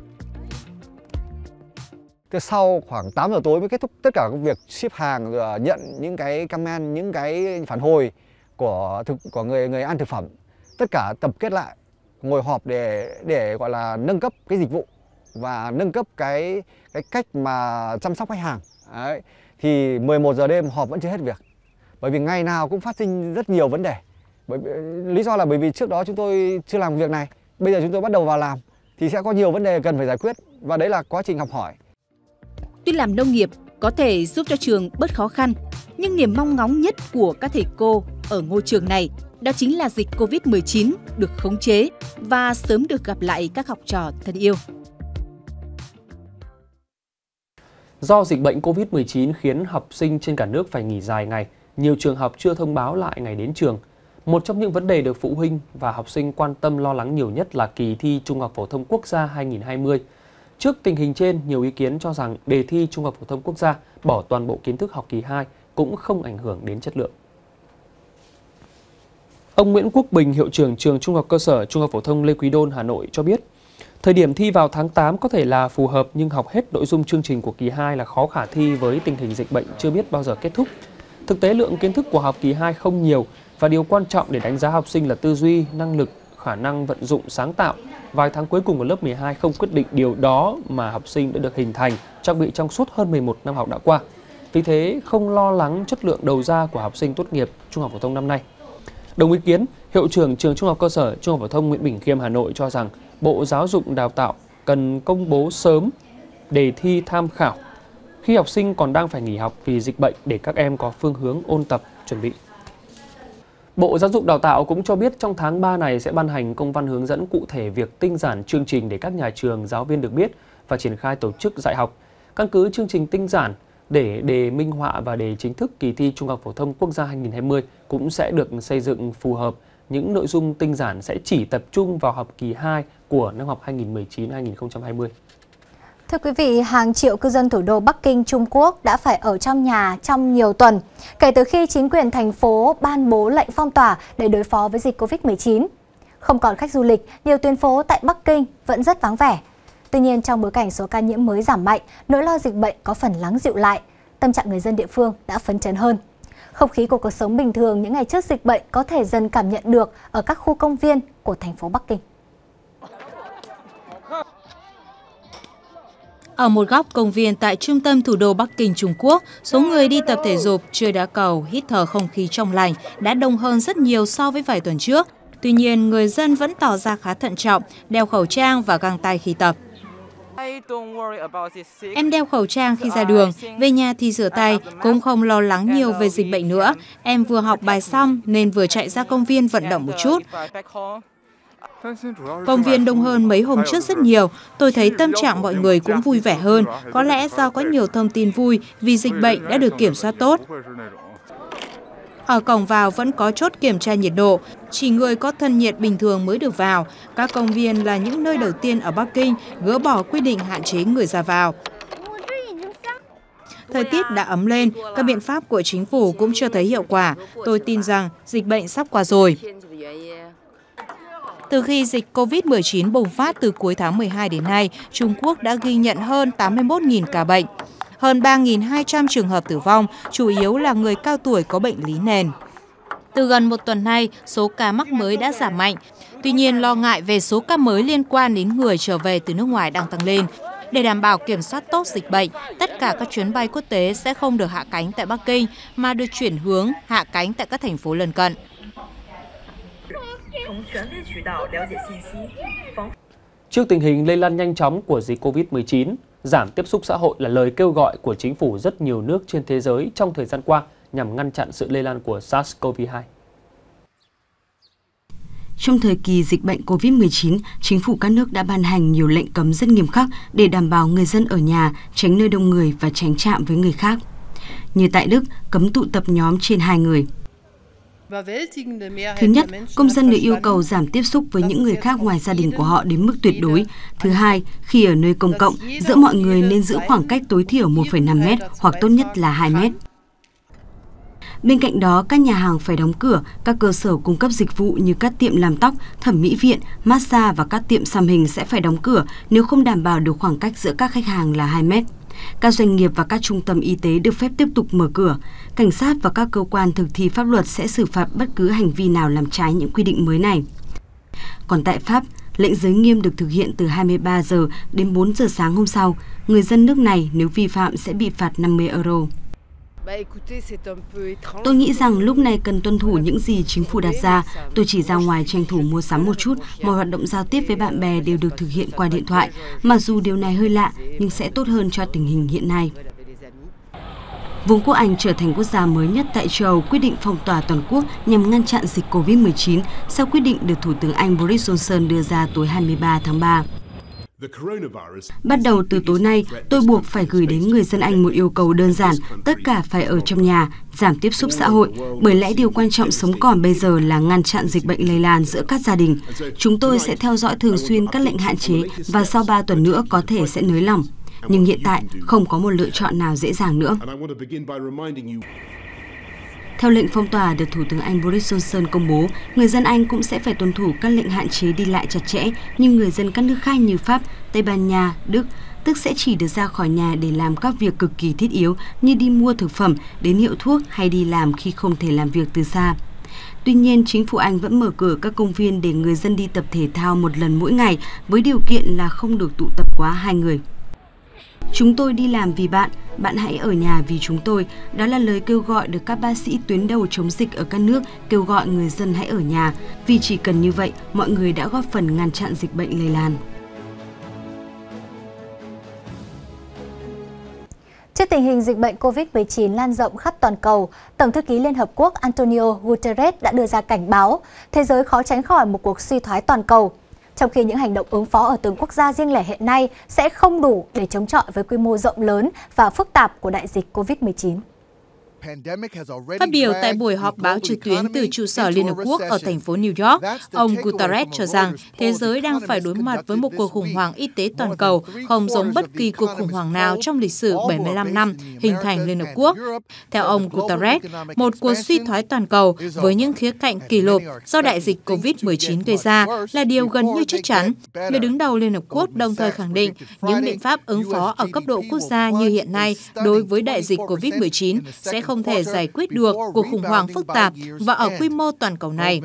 Sau khoảng tám giờ tối mới kết thúc tất cả công việc ship hàng, rồi nhận những cái comment, những cái phản hồi của thực của người người ăn thực phẩm. Tất cả tập kết lại, ngồi họp để để gọi là nâng cấp cái dịch vụ và nâng cấp cái cái cách mà chăm sóc khách hàng. Đấy. Thì mười một giờ đêm họp vẫn chưa hết việc. Bởi vì ngày nào cũng phát sinh rất nhiều vấn đề. Bởi lý do là bởi vì trước đó chúng tôi chưa làm việc này, bây giờ chúng tôi bắt đầu vào làm thì sẽ có nhiều vấn đề cần phải giải quyết và đấy là quá trình học hỏi. Tuy làm nông nghiệp có thể giúp cho trường bớt khó khăn, nhưng niềm mong ngóng nhất của các thầy cô ở ngôi trường này đó chính là dịch Covid mười chín được khống chế và sớm được gặp lại các học trò thân yêu. Do dịch bệnh Covid mười chín khiến học sinh trên cả nước phải nghỉ dài ngày, nhiều trường học chưa thông báo lại ngày đến trường. Một trong những vấn đề được phụ huynh và học sinh quan tâm lo lắng nhiều nhất là kỳ thi Trung học phổ thông quốc gia hai nghìn không trăm hai mươi. Trước tình hình trên, nhiều ý kiến cho rằng đề thi Trung học phổ thông quốc gia bỏ toàn bộ kiến thức học kỳ hai cũng không ảnh hưởng đến chất lượng. Ông Nguyễn Quốc Bình, hiệu trưởng trường Trung học cơ sở Trung học phổ thông Lê Quý Đôn, Hà Nội cho biết, thời điểm thi vào tháng tám có thể là phù hợp nhưng học hết nội dung chương trình của kỳ hai là khó khả thi với tình hình dịch bệnh chưa biết bao giờ kết thúc. Thực tế lượng kiến thức của học kỳ hai không nhiều và điều quan trọng để đánh giá học sinh là tư duy, năng lực, khả năng vận dụng sáng tạo. Vài tháng cuối cùng của lớp mười hai không quyết định điều đó mà học sinh đã được hình thành, trang bị trong suốt hơn mười một năm học đã qua. Vì thế, không lo lắng chất lượng đầu ra của học sinh tốt nghiệp Trung học phổ thông năm nay. Đồng ý kiến, hiệu trưởng trường Trung học cơ sở Trung học phổ thông Nguyễn Bỉnh Khiêm, Hà Nội cho rằng Bộ Giáo dục Đào tạo cần công bố sớm đề thi tham khảo khi học sinh còn đang phải nghỉ học vì dịch bệnh để các em có phương hướng ôn tập, chuẩn bị. Bộ Giáo dục Đào tạo cũng cho biết trong tháng ba này sẽ ban hành công văn hướng dẫn cụ thể việc tinh giản chương trình để các nhà trường, giáo viên được biết và triển khai tổ chức dạy học. Căn cứ chương trình tinh giản để đề minh họa và đề chính thức kỳ thi Trung học phổ thông quốc gia hai nghìn không trăm hai mươi cũng sẽ được xây dựng phù hợp. Những nội dung tinh giản sẽ chỉ tập trung vào học kỳ hai của năm học hai nghìn không trăm mười chín hai nghìn không trăm hai mươi. Thưa quý vị, hàng triệu cư dân thủ đô Bắc Kinh, Trung Quốc đã phải ở trong nhà trong nhiều tuần kể từ khi chính quyền thành phố ban bố lệnh phong tỏa để đối phó với dịch Covid mười chín. Không còn khách du lịch, nhiều tuyến phố tại Bắc Kinh vẫn rất vắng vẻ. Tuy nhiên, trong bối cảnh số ca nhiễm mới giảm mạnh, nỗi lo dịch bệnh có phần lắng dịu lại, tâm trạng người dân địa phương đã phấn chấn hơn. Không khí của cuộc sống bình thường những ngày trước dịch bệnh có thể dần cảm nhận được ở các khu công viên của thành phố Bắc Kinh. Ở một góc công viên tại trung tâm thủ đô Bắc Kinh, Trung Quốc, số người đi tập thể dục, chơi đá cầu, hít thở không khí trong lành đã đông hơn rất nhiều so với vài tuần trước. Tuy nhiên, người dân vẫn tỏ ra khá thận trọng, đeo khẩu trang và găng tay khi tập. Em đeo khẩu trang khi ra đường, về nhà thì rửa tay, cũng không lo lắng nhiều về dịch bệnh nữa. Em vừa học bài xong nên vừa chạy ra công viên vận động một chút. Công viên đông hơn mấy hôm trước rất nhiều, tôi thấy tâm trạng mọi người cũng vui vẻ hơn, có lẽ do có nhiều thông tin vui vì dịch bệnh đã được kiểm soát tốt. Ở cổng vào vẫn có chốt kiểm tra nhiệt độ, chỉ người có thân nhiệt bình thường mới được vào. Các công viên là những nơi đầu tiên ở Bắc Kinh gỡ bỏ quy định hạn chế người ra vào. Thời tiết đã ấm lên, các biện pháp của chính phủ cũng chưa thấy hiệu quả. Tôi tin rằng dịch bệnh sắp qua rồi. Từ khi dịch Covid mười chín bùng phát từ cuối tháng mười hai đến nay, Trung Quốc đã ghi nhận hơn tám mươi mốt nghìn ca bệnh. Hơn ba nghìn hai trăm trường hợp tử vong, chủ yếu là người cao tuổi có bệnh lý nền. Từ gần một tuần nay, số ca mắc mới đã giảm mạnh. Tuy nhiên, lo ngại về số ca mới liên quan đến người trở về từ nước ngoài đang tăng lên. Để đảm bảo kiểm soát tốt dịch bệnh, tất cả các chuyến bay quốc tế sẽ không được hạ cánh tại Bắc Kinh mà được chuyển hướng hạ cánh tại các thành phố lân cận. Trước tình hình lây lan nhanh chóng của dịch Covid mười chín, giảm tiếp xúc xã hội là lời kêu gọi của chính phủ rất nhiều nước trên thế giới trong thời gian qua nhằm ngăn chặn sự lây lan của SARS-xê o vê hai. Trong thời kỳ dịch bệnh Covid mười chín, chính phủ các nước đã ban hành nhiều lệnh cấm rất nghiêm khắc để đảm bảo người dân ở nhà, tránh nơi đông người và tránh chạm với người khác. Như tại Đức, cấm tụ tập nhóm trên hai người. Thứ nhất, công dân được yêu cầu giảm tiếp xúc với những người khác ngoài gia đình của họ đến mức tuyệt đối. Thứ hai, khi ở nơi công cộng, giữa mọi người nên giữ khoảng cách tối thiểu một phẩy năm mét hoặc tốt nhất là hai mét. Bên cạnh đó, các nhà hàng phải đóng cửa, các cơ sở cung cấp dịch vụ như các tiệm làm tóc, thẩm mỹ viện, massage và các tiệm xăm hình sẽ phải đóng cửa nếu không đảm bảo được khoảng cách giữa các khách hàng là hai mét. Các doanh nghiệp và các trung tâm y tế được phép tiếp tục mở cửa. Cảnh sát và các cơ quan thực thi pháp luật sẽ xử phạt bất cứ hành vi nào làm trái những quy định mới này. Còn tại Pháp, lệnh giới nghiêm được thực hiện từ hai mươi ba giờ đến bốn giờ sáng hôm sau. Người dân nước này nếu vi phạm sẽ bị phạt năm mươi euro. Tôi nghĩ rằng lúc này cần tuân thủ những gì chính phủ đặt ra. Tôi chỉ ra ngoài tranh thủ mua sắm một chút, mọi hoạt động giao tiếp với bạn bè đều được thực hiện qua điện thoại. Mặc dù điều này hơi lạ, nhưng sẽ tốt hơn cho tình hình hiện nay. Vương quốc Anh trở thành quốc gia mới nhất tại châu Âu quyết định phong tỏa toàn quốc nhằm ngăn chặn dịch Covid mười chín sau quyết định được Thủ tướng Anh Boris Johnson đưa ra tối hai mươi ba tháng ba. Bắt đầu từ tối nay, tôi buộc phải gửi đến người dân Anh một yêu cầu đơn giản, tất cả phải ở trong nhà, giảm tiếp xúc xã hội, bởi lẽ điều quan trọng sống còn bây giờ là ngăn chặn dịch bệnh lây lan giữa các gia đình. Chúng tôi sẽ theo dõi thường xuyên các lệnh hạn chế và sau ba tuần nữa có thể sẽ nới lỏng. Nhưng hiện tại, không có một lựa chọn nào dễ dàng nữa. Theo lệnh phong tỏa được Thủ tướng Anh Boris Johnson công bố, người dân Anh cũng sẽ phải tuân thủ các lệnh hạn chế đi lại chặt chẽ như người dân các nước khác như Pháp, Tây Ban Nha, Đức, tức sẽ chỉ được ra khỏi nhà để làm các việc cực kỳ thiết yếu như đi mua thực phẩm, đến hiệu thuốc hay đi làm khi không thể làm việc từ xa. Tuy nhiên, chính phủ Anh vẫn mở cửa các công viên để người dân đi tập thể thao một lần mỗi ngày với điều kiện là không được tụ tập quá hai người. Chúng tôi đi làm vì bạn, bạn hãy ở nhà vì chúng tôi. Đó là lời kêu gọi được các bác sĩ tuyến đầu chống dịch ở các nước kêu gọi người dân hãy ở nhà, vì chỉ cần như vậy, mọi người đã góp phần ngăn chặn dịch bệnh lây lan. Trước tình hình dịch bệnh Covid mười chín lan rộng khắp toàn cầu, Tổng thư ký Liên Hợp Quốc Antonio Guterres đã đưa ra cảnh báo thế giới khó tránh khỏi một cuộc suy thoái toàn cầu. Trong khi những hành động ứng phó ở từng quốc gia riêng lẻ hiện nay sẽ không đủ để chống chọi với quy mô rộng lớn và phức tạp của đại dịch Covid mười chín. Phát biểu tại buổi họp báo trực tuyến từ trụ sở Liên Hợp Quốc ở thành phố New York, ông Guterres cho rằng thế giới đang phải đối mặt với một cuộc khủng hoảng y tế toàn cầu không giống bất kỳ cuộc khủng hoảng nào trong lịch sử bảy mươi lăm năm hình thành Liên Hợp Quốc. Theo ông Guterres, một cuộc suy thoái toàn cầu với những khía cạnh kỷ lục do đại dịch Covid mười chín gây ra là điều gần như chắc chắn. Người đứng đầu Liên Hợp Quốc đồng thời khẳng định những biện pháp ứng phó ở cấp độ quốc gia như hiện nay đối với đại dịch Covid mười chín sẽ không thể giải quyết được cuộc khủng hoảng phức tạp và ở quy mô toàn cầu này.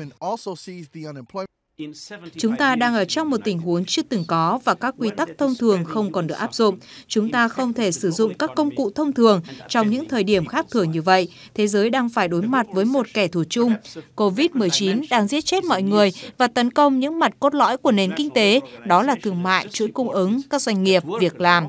Chúng ta đang ở trong một tình huống chưa từng có và các quy tắc thông thường không còn được áp dụng. Chúng ta không thể sử dụng các công cụ thông thường trong những thời điểm khác thường như vậy. Thế giới đang phải đối mặt với một kẻ thù chung. Covid mười chín đang giết chết mọi người và tấn công những mặt cốt lõi của nền kinh tế, đó là thương mại, chuỗi cung ứng, các doanh nghiệp, việc làm.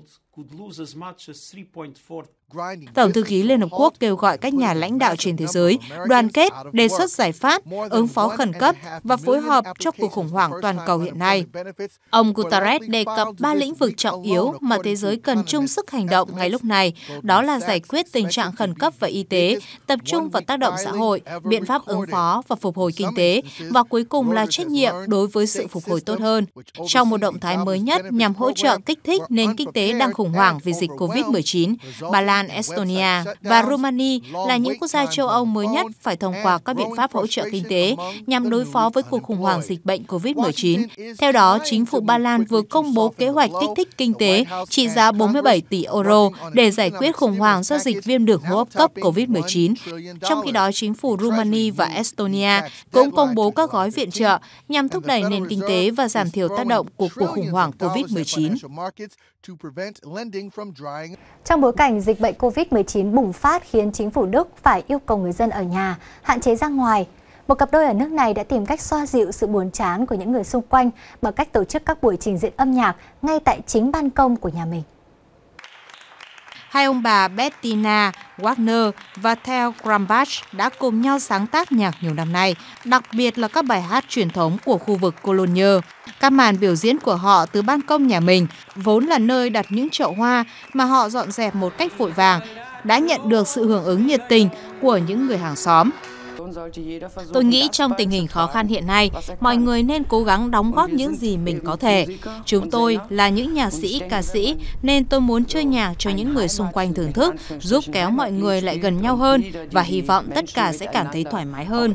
Tổng thư ký Liên Hợp Quốc kêu gọi các nhà lãnh đạo trên thế giới đoàn kết, đề xuất giải pháp, ứng phó khẩn cấp và phối hợp cho cuộc khủng hoảng toàn cầu hiện nay. Ông Guterres đề cập ba lĩnh vực trọng yếu mà thế giới cần chung sức hành động ngay lúc này, đó là giải quyết tình trạng khẩn cấp về y tế, tập trung vào tác động xã hội, biện pháp ứng phó và phục hồi kinh tế, và cuối cùng là trách nhiệm đối với sự phục hồi tốt hơn. Trong một động thái mới nhất nhằm hỗ trợ kích thích nền kinh tế đang khủng hoảng vì dịch Covid mười chín, Ba Lan Lan, Estonia và Romania là những quốc gia châu Âu mới nhất phải thông qua các biện pháp hỗ trợ kinh tế nhằm đối phó với cuộc khủng hoảng dịch bệnh covid mười chín. Theo đó, chính phủ Ba Lan vừa công bố kế hoạch kích thích kinh tế trị giá bốn mươi bảy tỷ euro để giải quyết khủng hoảng do dịch viêm đường hô hấp cấp covid mười chín. Trong khi đó, chính phủ Romania và Estonia cũng công bố các gói viện trợ nhằm thúc đẩy nền kinh tế và giảm thiểu tác động của cuộc khủng hoảng covid mười chín. Trong bối cảnh dịch bệnh covid mười chín bùng phát khiến chính phủ Đức phải yêu cầu người dân ở nhà, hạn chế ra ngoài, một cặp đôi ở nước này đã tìm cách xoa dịu sự buồn chán của những người xung quanh bằng cách tổ chức các buổi trình diễn âm nhạc ngay tại chính ban công của nhà mình. Hai ông bà Bettina Wagner và Theo Krambach đã cùng nhau sáng tác nhạc nhiều năm nay, đặc biệt là các bài hát truyền thống của khu vực Cologne. Các màn biểu diễn của họ từ ban công nhà mình, vốn là nơi đặt những chậu hoa mà họ dọn dẹp một cách vội vàng, đã nhận được sự hưởng ứng nhiệt tình của những người hàng xóm. Tôi nghĩ trong tình hình khó khăn hiện nay, mọi người nên cố gắng đóng góp những gì mình có thể. Chúng tôi là những nhạc sĩ, ca sĩ, nên tôi muốn chơi nhạc cho những người xung quanh thưởng thức, giúp kéo mọi người lại gần nhau hơn và hy vọng tất cả sẽ cảm thấy thoải mái hơn.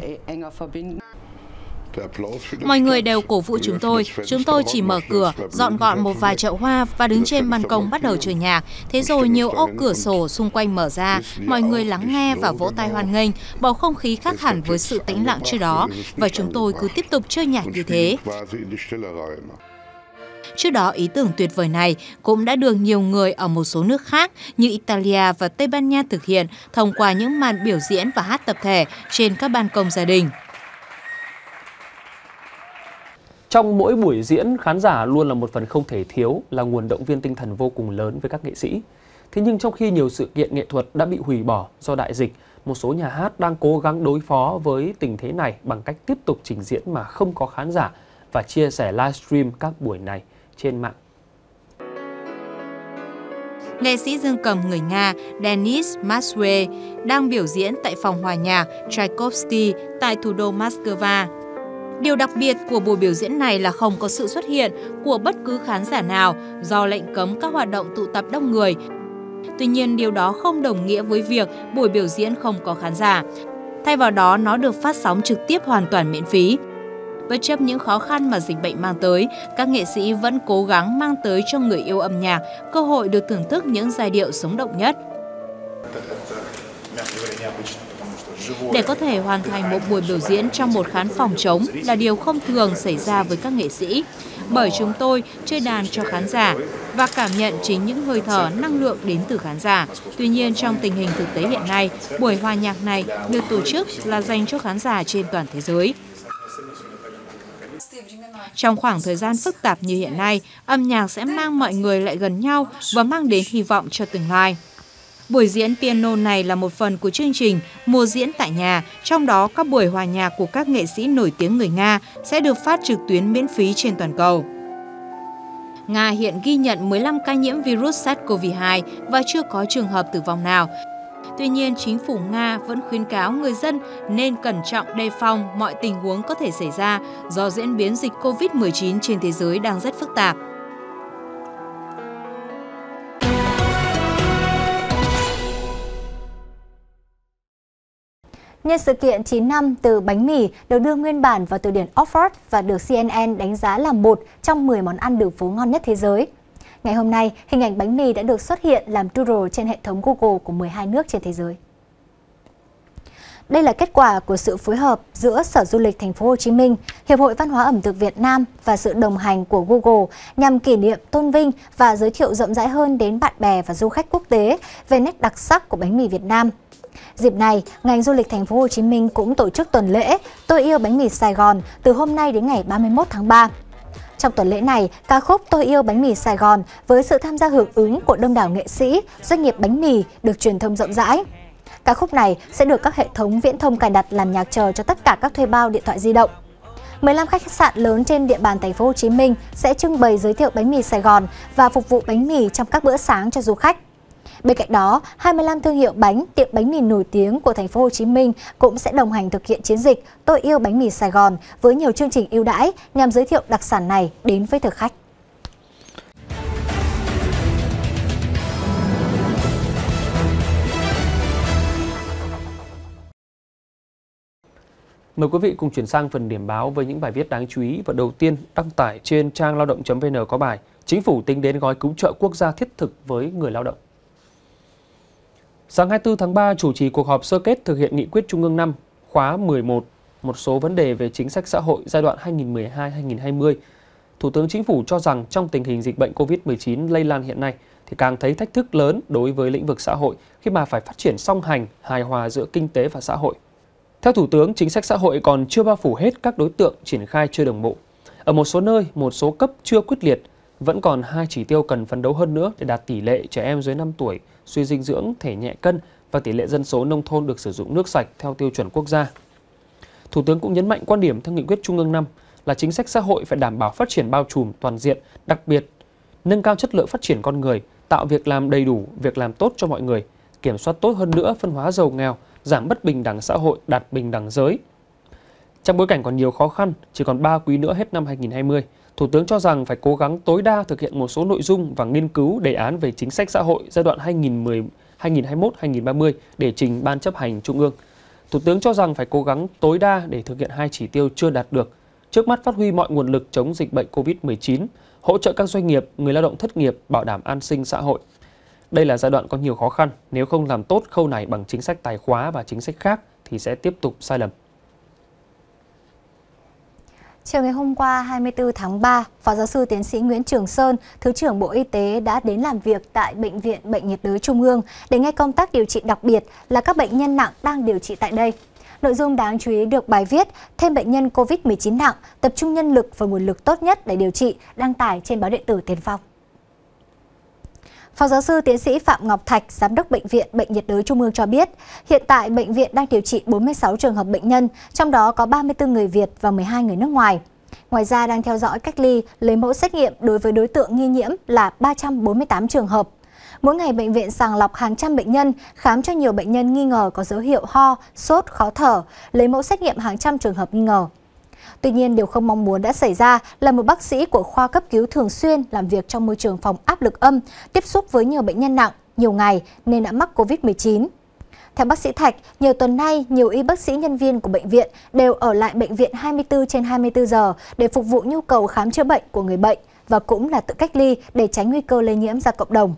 Mọi người đều cổ vũ chúng tôi, chúng tôi chỉ mở cửa, dọn gọn một vài chậu hoa và đứng trên ban công bắt đầu chơi nhạc. Thế rồi nhiều ô cửa sổ xung quanh mở ra, mọi người lắng nghe và vỗ tay hoan nghênh, bầu không khí khác hẳn với sự tĩnh lặng trước đó, và chúng tôi cứ tiếp tục chơi nhạc như thế. Trước đó, ý tưởng tuyệt vời này cũng đã được nhiều người ở một số nước khác như Italia và Tây Ban Nha thực hiện thông qua những màn biểu diễn và hát tập thể trên các ban công gia đình. Trong mỗi buổi diễn, khán giả luôn là một phần không thể thiếu, là nguồn động viên tinh thần vô cùng lớn với các nghệ sĩ. Thế nhưng trong khi nhiều sự kiện nghệ thuật đã bị hủy bỏ do đại dịch, một số nhà hát đang cố gắng đối phó với tình thế này bằng cách tiếp tục trình diễn mà không có khán giả và chia sẻ livestream các buổi này trên mạng. Nghệ sĩ dương cầm người Nga Denis Maswe đang biểu diễn tại phòng hòa nhạc Tchaikovsky tại thủ đô Moscow. Điều đặc biệt của buổi biểu diễn này là không có sự xuất hiện của bất cứ khán giả nào do lệnh cấm các hoạt động tụ tập đông người. Tuy nhiên, điều đó không đồng nghĩa với việc buổi biểu diễn không có khán giả. Thay vào đó, nó được phát sóng trực tiếp hoàn toàn miễn phí. Bất chấp những khó khăn mà dịch bệnh mang tới, các nghệ sĩ vẫn cố gắng mang tới cho người yêu âm nhạc cơ hội được thưởng thức những giai điệu sống động nhất. Để có thể hoàn thành một buổi biểu diễn trong một khán phòng trống là điều không thường xảy ra với các nghệ sĩ, bởi chúng tôi chơi đàn cho khán giả và cảm nhận chính những hơi thở năng lượng đến từ khán giả. Tuy nhiên, trong tình hình thực tế hiện nay, buổi hòa nhạc này được tổ chức là dành cho khán giả trên toàn thế giới. Trong khoảng thời gian phức tạp như hiện nay, âm nhạc sẽ mang mọi người lại gần nhau và mang đến hy vọng cho tương lai. Buổi diễn piano này là một phần của chương trình Mùa diễn tại nhà, trong đó các buổi hòa nhạc của các nghệ sĩ nổi tiếng người Nga sẽ được phát trực tuyến miễn phí trên toàn cầu. Nga hiện ghi nhận mười lăm ca nhiễm virus SARS-xê o vê hai và chưa có trường hợp tử vong nào. Tuy nhiên, chính phủ Nga vẫn khuyến cáo người dân nên cẩn trọng đề phòng mọi tình huống có thể xảy ra do diễn biến dịch covid mười chín trên thế giới đang rất phức tạp. Nhân sự kiện chín năm từ bánh mì được đưa nguyên bản vào từ điển Oxford và được xê en en đánh giá là một trong mười món ăn đường phố ngon nhất thế giới. Ngày hôm nay, hình ảnh bánh mì đã được xuất hiện làm doodle trên hệ thống Google của mười hai nước trên thế giới. Đây là kết quả của sự phối hợp giữa Sở Du lịch Thành phố Hồ Chí Minh, Hiệp hội Văn hóa ẩm thực Việt Nam và sự đồng hành của Google nhằm kỷ niệm, tôn vinh và giới thiệu rộng rãi hơn đến bạn bè và du khách quốc tế về nét đặc sắc của bánh mì Việt Nam. Dịp này, ngành du lịch Thành phố Hồ Chí Minh cũng tổ chức tuần lễ Tôi yêu bánh mì Sài Gòn từ hôm nay đến ngày ba mươi mốt tháng ba. Trong tuần lễ này, ca khúc Tôi yêu bánh mì Sài Gòn với sự tham gia hưởng ứng của đông đảo nghệ sĩ, doanh nghiệp bánh mì được truyền thông rộng rãi. Ca khúc này sẽ được các hệ thống viễn thông cài đặt làm nhạc chờ cho tất cả các thuê bao điện thoại di động. mười lăm khách sạn lớn trên địa bàn Thành phố Hồ Chí Minh sẽ trưng bày giới thiệu bánh mì Sài Gòn và phục vụ bánh mì trong các bữa sáng cho du khách. Bên cạnh đó, hai mươi lăm thương hiệu bánh, tiệm bánh mì nổi tiếng của Thành phố Hồ Chí Minh cũng sẽ đồng hành thực hiện chiến dịch Tôi yêu bánh mì Sài Gòn với nhiều chương trình ưu đãi nhằm giới thiệu đặc sản này đến với thực khách. Mời quý vị cùng chuyển sang phần điểm báo với những bài viết đáng chú ý, và đầu tiên đăng tải trên trang lao động chấm vn có bài Chính phủ tính đến gói cứu trợ quốc gia thiết thực với người lao động. Sáng hai mươi tư tháng ba, chủ trì cuộc họp sơ kết thực hiện nghị quyết Trung ương năm khóa mười một, một số vấn đề về chính sách xã hội giai đoạn hai nghìn không trăm mười hai đến hai nghìn không trăm hai mươi. Thủ tướng Chính phủ cho rằng trong tình hình dịch bệnh Covid mười chín lây lan hiện nay thì càng thấy thách thức lớn đối với lĩnh vực xã hội khi mà phải phát triển song hành, hài hòa giữa kinh tế và xã hội. Theo Thủ tướng, chính sách xã hội còn chưa bao phủ hết các đối tượng, triển khai chưa đồng bộ. Ở một số nơi, một số cấp chưa quyết liệt, vẫn còn hai chỉ tiêu cần phấn đấu hơn nữa để đạt tỷ lệ trẻ em dưới năm tuổi suy dinh dưỡng, thể nhẹ cân và tỷ lệ dân số nông thôn được sử dụng nước sạch theo tiêu chuẩn quốc gia. Thủ tướng cũng nhấn mạnh quan điểm theo nghị quyết Trung ương năm là chính sách xã hội phải đảm bảo phát triển bao trùm toàn diện, đặc biệt nâng cao chất lượng phát triển con người, tạo việc làm đầy đủ, việc làm tốt cho mọi người, kiểm soát tốt hơn nữa phân hóa giàu nghèo, giảm bất bình đẳng xã hội, đạt bình đẳng giới. Trong bối cảnh còn nhiều khó khăn, chỉ còn ba quý nữa hết năm hai nghìn không trăm hai mươi, Thủ tướng cho rằng phải cố gắng tối đa thực hiện một số nội dung và nghiên cứu đề án về chính sách xã hội giai đoạn hai nghìn không trăm hai mươi mốt đến hai nghìn không trăm ba mươi để trình Ban chấp hành Trung ương. Thủ tướng cho rằng phải cố gắng tối đa để thực hiện hai chỉ tiêu chưa đạt được. Trước mắt phát huy mọi nguồn lực chống dịch bệnh Covid mười chín, hỗ trợ các doanh nghiệp, người lao động thất nghiệp, bảo đảm an sinh xã hội. Đây là giai đoạn có nhiều khó khăn, nếu không làm tốt khâu này bằng chính sách tài khóa và chính sách khác thì sẽ tiếp tục sai lầm. Chiều ngày hôm qua hai mươi tư tháng ba, Phó giáo sư tiến sĩ Nguyễn Trường Sơn, Thứ trưởng Bộ Y tế đã đến làm việc tại Bệnh viện Bệnh nhiệt đới Trung ương để nghe công tác điều trị, đặc biệt là các bệnh nhân nặng đang điều trị tại đây. Nội dung đáng chú ý được bài viết Thêm bệnh nhân Covid mười chín nặng, tập trung nhân lực và nguồn lực tốt nhất để điều trị, đăng tải trên báo điện tử Tiền Phong. Phó giáo sư tiến sĩ Phạm Ngọc Thạch, Giám đốc Bệnh viện Bệnh nhiệt đới Trung ương cho biết, hiện tại bệnh viện đang điều trị bốn mươi sáu trường hợp bệnh nhân, trong đó có ba mươi tư người Việt và mười hai người nước ngoài. Ngoài ra đang theo dõi cách ly, lấy mẫu xét nghiệm đối với đối tượng nghi nhiễm là ba trăm bốn mươi tám trường hợp. Mỗi ngày bệnh viện sàng lọc hàng trăm bệnh nhân, khám cho nhiều bệnh nhân nghi ngờ có dấu hiệu ho, sốt, khó thở, lấy mẫu xét nghiệm hàng trăm trường hợp nghi ngờ. Tuy nhiên, điều không mong muốn đã xảy ra là một bác sĩ của khoa cấp cứu thường xuyên làm việc trong môi trường phòng áp lực âm, tiếp xúc với nhiều bệnh nhân nặng, nhiều ngày nên đã mắc Covid mười chín. Theo bác sĩ Thạch, nhiều tuần nay, nhiều y bác sĩ nhân viên của bệnh viện đều ở lại bệnh viện hai mươi tư trên hai mươi tư giờ để phục vụ nhu cầu khám chữa bệnh của người bệnh và cũng là tự cách ly để tránh nguy cơ lây nhiễm ra cộng đồng.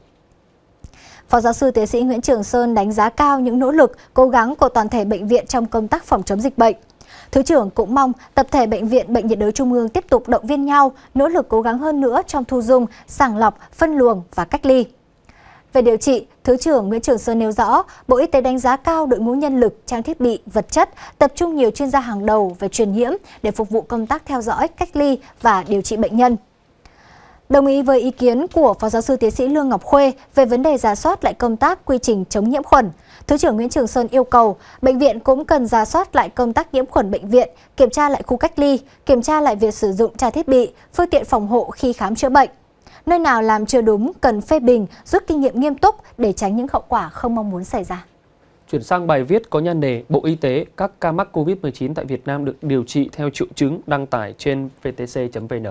Phó giáo sư tiến sĩ Nguyễn Trường Sơn đánh giá cao những nỗ lực, cố gắng của toàn thể bệnh viện trong công tác phòng chống dịch bệnh. Thứ trưởng cũng mong tập thể Bệnh viện Bệnh nhiệt đới Trung ương tiếp tục động viên nhau, nỗ lực cố gắng hơn nữa trong thu dung, sàng lọc, phân luồng và cách ly. Về điều trị, Thứ trưởng Nguyễn Trường Sơn nêu rõ, Bộ Y tế đánh giá cao đội ngũ nhân lực, trang thiết bị, vật chất, tập trung nhiều chuyên gia hàng đầu về truyền nhiễm để phục vụ công tác theo dõi, cách ly và điều trị bệnh nhân. Đồng ý với ý kiến của Phó giáo sư tiến sĩ Lương Ngọc Khuê về vấn đề rà soát lại công tác quy trình chống nhiễm khuẩn, Thứ trưởng Nguyễn Trường Sơn yêu cầu bệnh viện cũng cần rà soát lại công tác nhiễm khuẩn bệnh viện, kiểm tra lại khu cách ly, kiểm tra lại việc sử dụng trang thiết bị, phương tiện phòng hộ khi khám chữa bệnh. Nơi nào làm chưa đúng cần phê bình, rút kinh nghiệm nghiêm túc để tránh những hậu quả không mong muốn xảy ra. Chuyển sang bài viết có nhan đề Bộ Y tế, các ca mắc Covid mười chín tại Việt Nam được điều trị theo triệu chứng, đăng tải trên vê tê xê chấm vê en.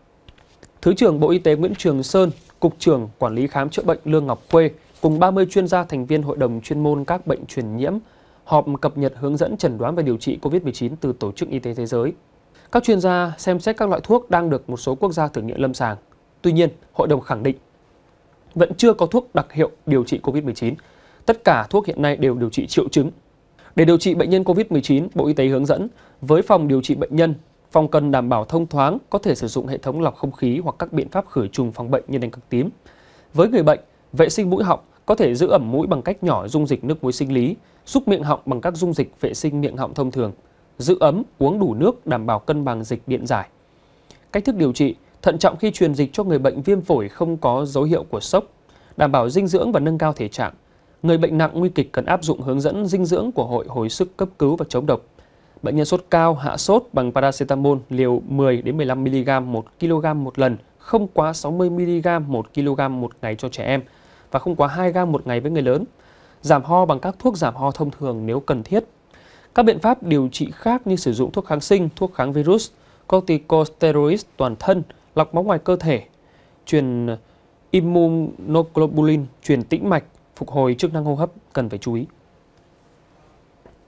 Thứ trưởng Bộ Y tế Nguyễn Trường Sơn, Cục trưởng Quản lý Khám chữa bệnh Lương Ngọc Khuê cùng ba mươi chuyên gia thành viên Hội đồng chuyên môn các bệnh truyền nhiễm họp cập nhật hướng dẫn chẩn đoán và điều trị Covid mười chín từ Tổ chức Y tế Thế giới. Các chuyên gia xem xét các loại thuốc đang được một số quốc gia thử nghiệm lâm sàng. Tuy nhiên, hội đồng khẳng định vẫn chưa có thuốc đặc hiệu điều trị Covid mười chín. Tất cả thuốc hiện nay đều điều trị triệu chứng. Để điều trị bệnh nhân Covid mười chín, Bộ Y tế hướng dẫn với phòng điều trị bệnh nhân, phòng cần đảm bảo thông thoáng, có thể sử dụng hệ thống lọc không khí hoặc các biện pháp khử trùng phòng bệnh như đèn cực tím. Với người bệnh, vệ sinh mũi họng có thể giữ ẩm mũi bằng cách nhỏ dung dịch nước muối sinh lý, xúc miệng họng bằng các dung dịch vệ sinh miệng họng thông thường, giữ ấm, uống đủ nước đảm bảo cân bằng dịch điện giải. Cách thức điều trị: thận trọng khi truyền dịch cho người bệnh viêm phổi không có dấu hiệu của sốc, đảm bảo dinh dưỡng và nâng cao thể trạng. Người bệnh nặng nguy kịch cần áp dụng hướng dẫn dinh dưỡng của Hội hồi sức cấp cứu và chống độc. Bệnh nhân sốt cao, hạ sốt bằng paracetamol liều mười đến mười lăm mi-li-gam một ki-lô-gam một lần, không quá sáu mươi mi-li-gam một ki-lô-gam một ngày cho trẻ em và không quá hai gam một ngày với người lớn. Giảm ho bằng các thuốc giảm ho thông thường nếu cần thiết. Các biện pháp điều trị khác như sử dụng thuốc kháng sinh, thuốc kháng virus, corticosteroids toàn thân, lọc máu ngoài cơ thể, truyền immunoglobulin, truyền tĩnh mạch, phục hồi chức năng hô hấp cần phải chú ý.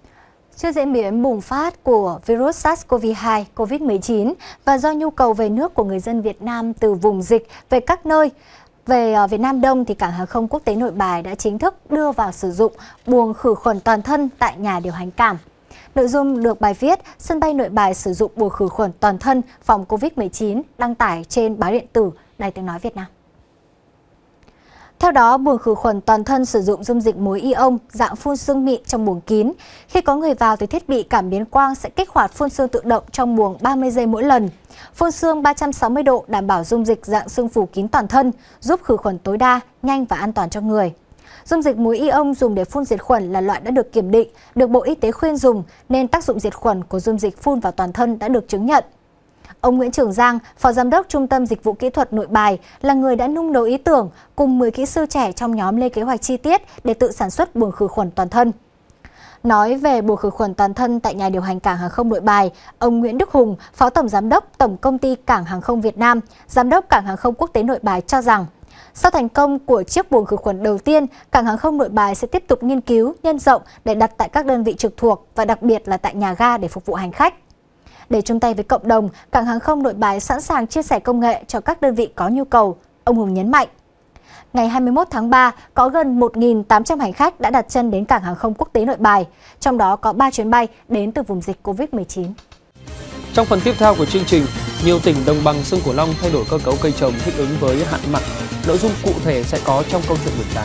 Trước diễn biến bùng phát của virus SARS-xê o vê hai Covid mười chín và do nhu cầu về nước của người dân Việt Nam từ vùng dịch về các nơi về Việt Nam Đông, thì Cảng hàng không quốc tế Nội Bài đã chính thức đưa vào sử dụng buồng khử khuẩn toàn thân tại nhà điều hành cảng. Nội dung được bài viết "Sân bay Nội Bài sử dụng buồng khử khuẩn toàn thân phòng Covid mười chín" đăng tải trên báo điện tử Đài Tiếng nói Việt Nam. Theo đó, buồng khử khuẩn toàn thân sử dụng dung dịch muối ion dạng phun sương mịn trong buồng kín. Khi có người vào thì thiết bị cảm biến quang sẽ kích hoạt phun sương tự động trong buồng ba mươi giây mỗi lần. Phun sương ba trăm sáu mươi độ đảm bảo dung dịch dạng sương phủ kín toàn thân, giúp khử khuẩn tối đa, nhanh và an toàn cho người. Dung dịch muối ion dùng để phun diệt khuẩn là loại đã được kiểm định, được Bộ Y tế khuyên dùng, nên tác dụng diệt khuẩn của dung dịch phun vào toàn thân đã được chứng nhận. Ông Nguyễn Trường Giang, Phó Giám đốc Trung tâm Dịch vụ Kỹ thuật Nội Bài, là người đã nung nấu ý tưởng cùng mười kỹ sư trẻ trong nhóm lên kế hoạch chi tiết để tự sản xuất buồng khử khuẩn toàn thân. Nói về buồng khử khuẩn toàn thân tại nhà điều hành Cảng hàng không Nội Bài, ông Nguyễn Đức Hùng, Phó Tổng Giám đốc Tổng Công ty Cảng hàng không Việt Nam, Giám đốc Cảng hàng không quốc tế Nội Bài cho rằng, sau thành công của chiếc buồng khử khuẩn đầu tiên, Cảng hàng không Nội Bài sẽ tiếp tục nghiên cứu, nhân rộng để đặt tại các đơn vị trực thuộc và đặc biệt là tại nhà ga để phục vụ hành khách. Để chung tay với cộng đồng, Cảng hàng không Nội Bài sẵn sàng chia sẻ công nghệ cho các đơn vị có nhu cầu, ông Hùng nhấn mạnh. Ngày hai mươi mốt tháng ba, có gần một nghìn tám trăm hành khách đã đặt chân đến Cảng hàng không quốc tế Nội Bài, trong đó có ba chuyến bay đến từ vùng dịch Covid mười chín. Trong phần tiếp theo của chương trình, nhiều tỉnh đồng bằng sông Cửu Long thay đổi cơ cấu cây trồng thích ứng với hạn mặn. Nội dung cụ thể sẽ có trong câu chuyện buổi sáng.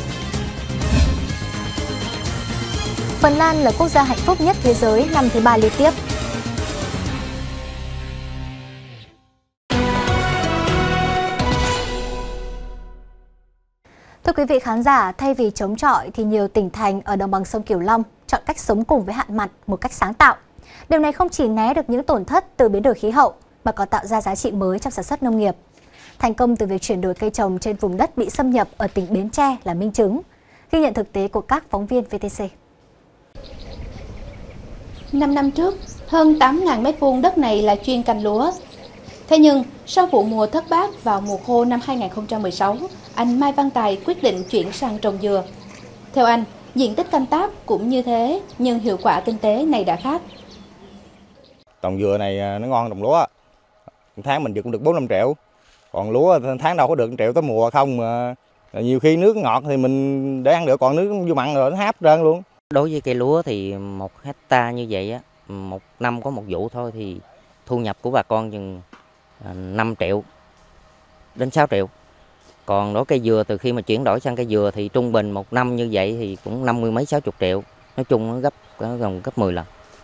Phần Lan là quốc gia hạnh phúc nhất thế giới năm thứ ba liên tiếp. Thưa quý vị khán giả, thay vì chống chọi thì nhiều tỉnh thành ở đồng bằng sông Cửu Long chọn cách sống cùng với hạn mặn một cách sáng tạo. Điều này không chỉ né được những tổn thất từ biến đổi khí hậu mà còn tạo ra giá trị mới trong sản xuất nông nghiệp. Thành công từ việc chuyển đổi cây trồng trên vùng đất bị xâm nhập ở tỉnh Bến Tre là minh chứng. Ghi nhận thực tế của các phóng viên vê tê xê. Năm năm trước, hơn tám nghìn mét vuông đất này là chuyên canh lúa. Thế nhưng, sau vụ mùa thất bát vào mùa khô năm hai nghìn không trăm mười sáu, anh Mai Văn Tài quyết định chuyển sang trồng dừa. Theo anh, diện tích canh tác cũng như thế, nhưng hiệu quả kinh tế này đã khác. Trồng dừa này nó ngon trồng lúa. Một tháng mình cũng được bốn năm triệu. Còn lúa tháng đâu có được một triệu tới mùa không mà. Nhiều khi nước ngọt thì mình để ăn được, còn nước vô mặn rồi nó háp trơn luôn. Đối với cây lúa thì một hecta như vậy á, một năm có một vụ thôi thì thu nhập của bà con chừng năm triệu đến sáu triệu. Còn đối với cây dừa, từ khi mà chuyển đổi sang cây dừa thì trung bình một năm như vậy thì cũng năm mươi mấy sáu chục triệu. Nói chung nó gấp gần gấp mười lần.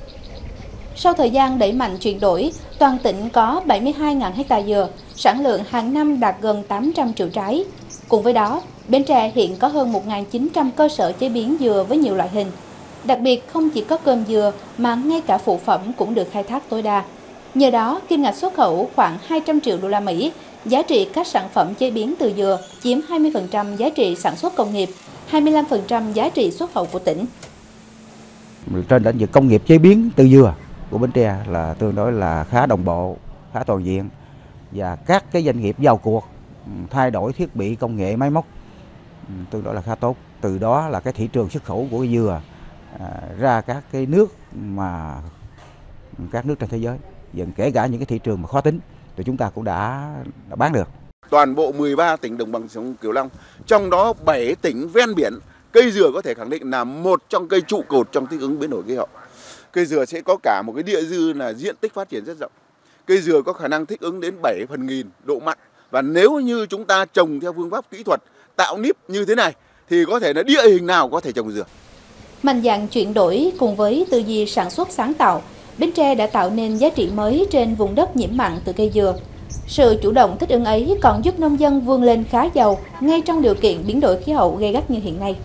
Sau thời gian đẩy mạnh chuyển đổi, toàn tỉnh có bảy mươi hai nghìn hecta dừa, sản lượng hàng năm đạt gần tám trăm triệu trái. Cùng với đó, Bến Tre hiện có hơn một nghìn chín trăm cơ sở chế biến dừa với nhiều loại hình. Đặc biệt không chỉ có cơm dừa mà ngay cả phụ phẩm cũng được khai thác tối đa. Nhờ đó, kim ngạch xuất khẩu khoảng hai trăm triệu đô la Mỹ, giá trị các sản phẩm chế biến từ dừa chiếm hai mươi phần trăm giá trị sản xuất công nghiệp, hai mươi lăm phần trăm giá trị xuất khẩu của tỉnh. Trên lĩnh vực công nghiệp chế biến từ dừa của Bến Tre là tương đối là khá đồng bộ, khá toàn diện, và các cái doanh nghiệp vào cuộc thay đổi thiết bị công nghệ máy móc tương đối là khá tốt. Từ đó là cái thị trường xuất khẩu của cái dừa à, ra các cái nước mà các nước trên thế giới, dần kể cả những cái thị trường mà khó tính thì chúng ta cũng đã, đã bán được. Toàn bộ mười ba tỉnh đồng bằng sông Cửu Long, trong đó bảy tỉnh ven biển, cây dừa có thể khẳng định là một trong cây trụ cột trong thích ứng biến đổi khí hậu. Cây dừa sẽ có cả một cái địa dư là diện tích phát triển rất rộng. Cây dừa có khả năng thích ứng đến bảy phần nghìn độ mặn, và nếu như chúng ta trồng theo phương pháp kỹ thuật tạo níp như thế này thì có thể là địa hình nào có thể trồng dừa. Mạnh dạn chuyển đổi cùng với tư duy sản xuất sáng tạo, Bến Tre đã tạo nên giá trị mới trên vùng đất nhiễm mặn từ cây dừa. Sự chủ động thích ứng ấy còn giúp nông dân vươn lên khá giàu ngay trong điều kiện biến đổi khí hậu gay gắt như hiện nay.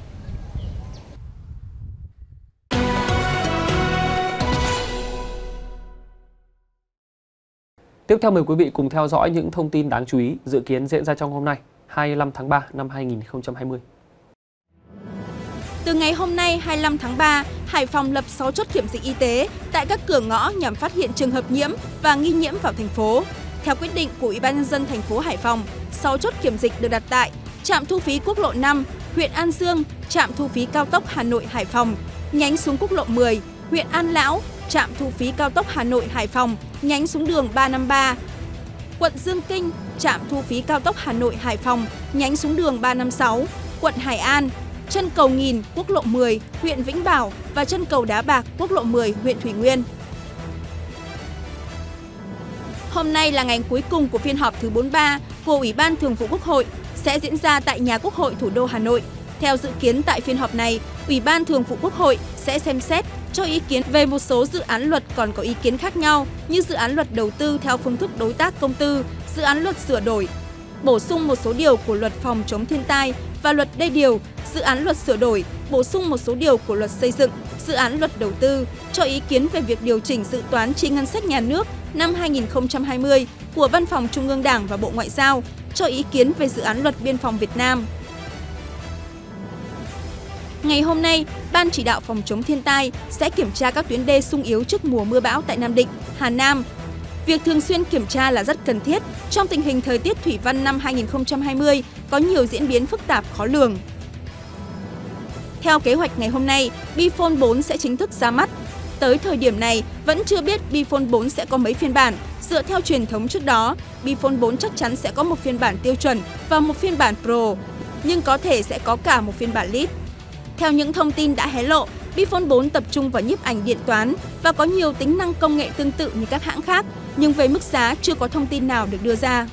Tiếp theo mời quý vị cùng theo dõi những thông tin đáng chú ý dự kiến diễn ra trong hôm nay, hai mươi lăm tháng ba năm hai nghìn không trăm hai mươi. Từ ngày hôm nay hai mươi lăm tháng ba, Hải Phòng lập sáu chốt kiểm dịch y tế tại các cửa ngõ nhằm phát hiện trường hợp nhiễm và nghi nhiễm vào thành phố. Theo quyết định của Ủy ban nhân dân thành phố Hải Phòng, sáu chốt kiểm dịch được đặt tại trạm thu phí quốc lộ năm, huyện An Dương, trạm thu phí cao tốc Hà Nội - Hải Phòng, nhánh xuống quốc lộ mười, huyện An Lão, trạm thu phí cao tốc Hà Nội - Hải Phòng, nhánh xuống đường ba năm ba. Quận Dương Kinh, trạm thu phí cao tốc Hà Nội - Hải Phòng, nhánh xuống đường ba năm sáu. Quận Hải An, chân cầu Nghìn, quốc lộ mười, huyện Vĩnh Bảo và chân cầu Đá Bạc, quốc lộ mười, huyện Thủy Nguyên. Hôm nay là ngày cuối cùng của phiên họp thứ bốn mươi ba của Ủy ban Thường vụ Quốc hội, sẽ diễn ra tại nhà Quốc hội thủ đô Hà Nội. Theo dự kiến tại phiên họp này, Ủy ban Thường vụ Quốc hội sẽ xem xét cho ý kiến về một số dự án luật còn có ý kiến khác nhau như dự án luật đầu tư theo phương thức đối tác công tư, dự án luật sửa đổi, bổ sung một số điều của luật phòng chống thiên tai và luật đê điều, dự án luật sửa đổi, bổ sung một số điều của luật xây dựng, dự án luật đầu tư, cho ý kiến về việc điều chỉnh dự toán chi ngân sách nhà nước năm hai nghìn không trăm hai mươi của Văn phòng Trung ương Đảng và Bộ Ngoại giao, cho ý kiến về dự án luật biên phòng Việt Nam. Ngày hôm nay, Ban chỉ đạo phòng chống thiên tai sẽ kiểm tra các tuyến đê sung yếu trước mùa mưa bão tại Nam Định, Hà Nam. Việc thường xuyên kiểm tra là rất cần thiết trong tình hình thời tiết thủy văn năm hai nghìn không trăm hai mươi có nhiều diễn biến phức tạp khó lường. Theo kế hoạch ngày hôm nay, Bphone bốn sẽ chính thức ra mắt. Tới thời điểm này, vẫn chưa biết Bphone bốn sẽ có mấy phiên bản. Dựa theo truyền thống trước đó, Bphone bốn chắc chắn sẽ có một phiên bản tiêu chuẩn và một phiên bản Pro, nhưng có thể sẽ có cả một phiên bản Lite. Theo những thông tin đã hé lộ, Bphone bốn tập trung vào nhiếp ảnh điện toán và có nhiều tính năng công nghệ tương tự như các hãng khác, nhưng về mức giá chưa có thông tin nào được đưa ra.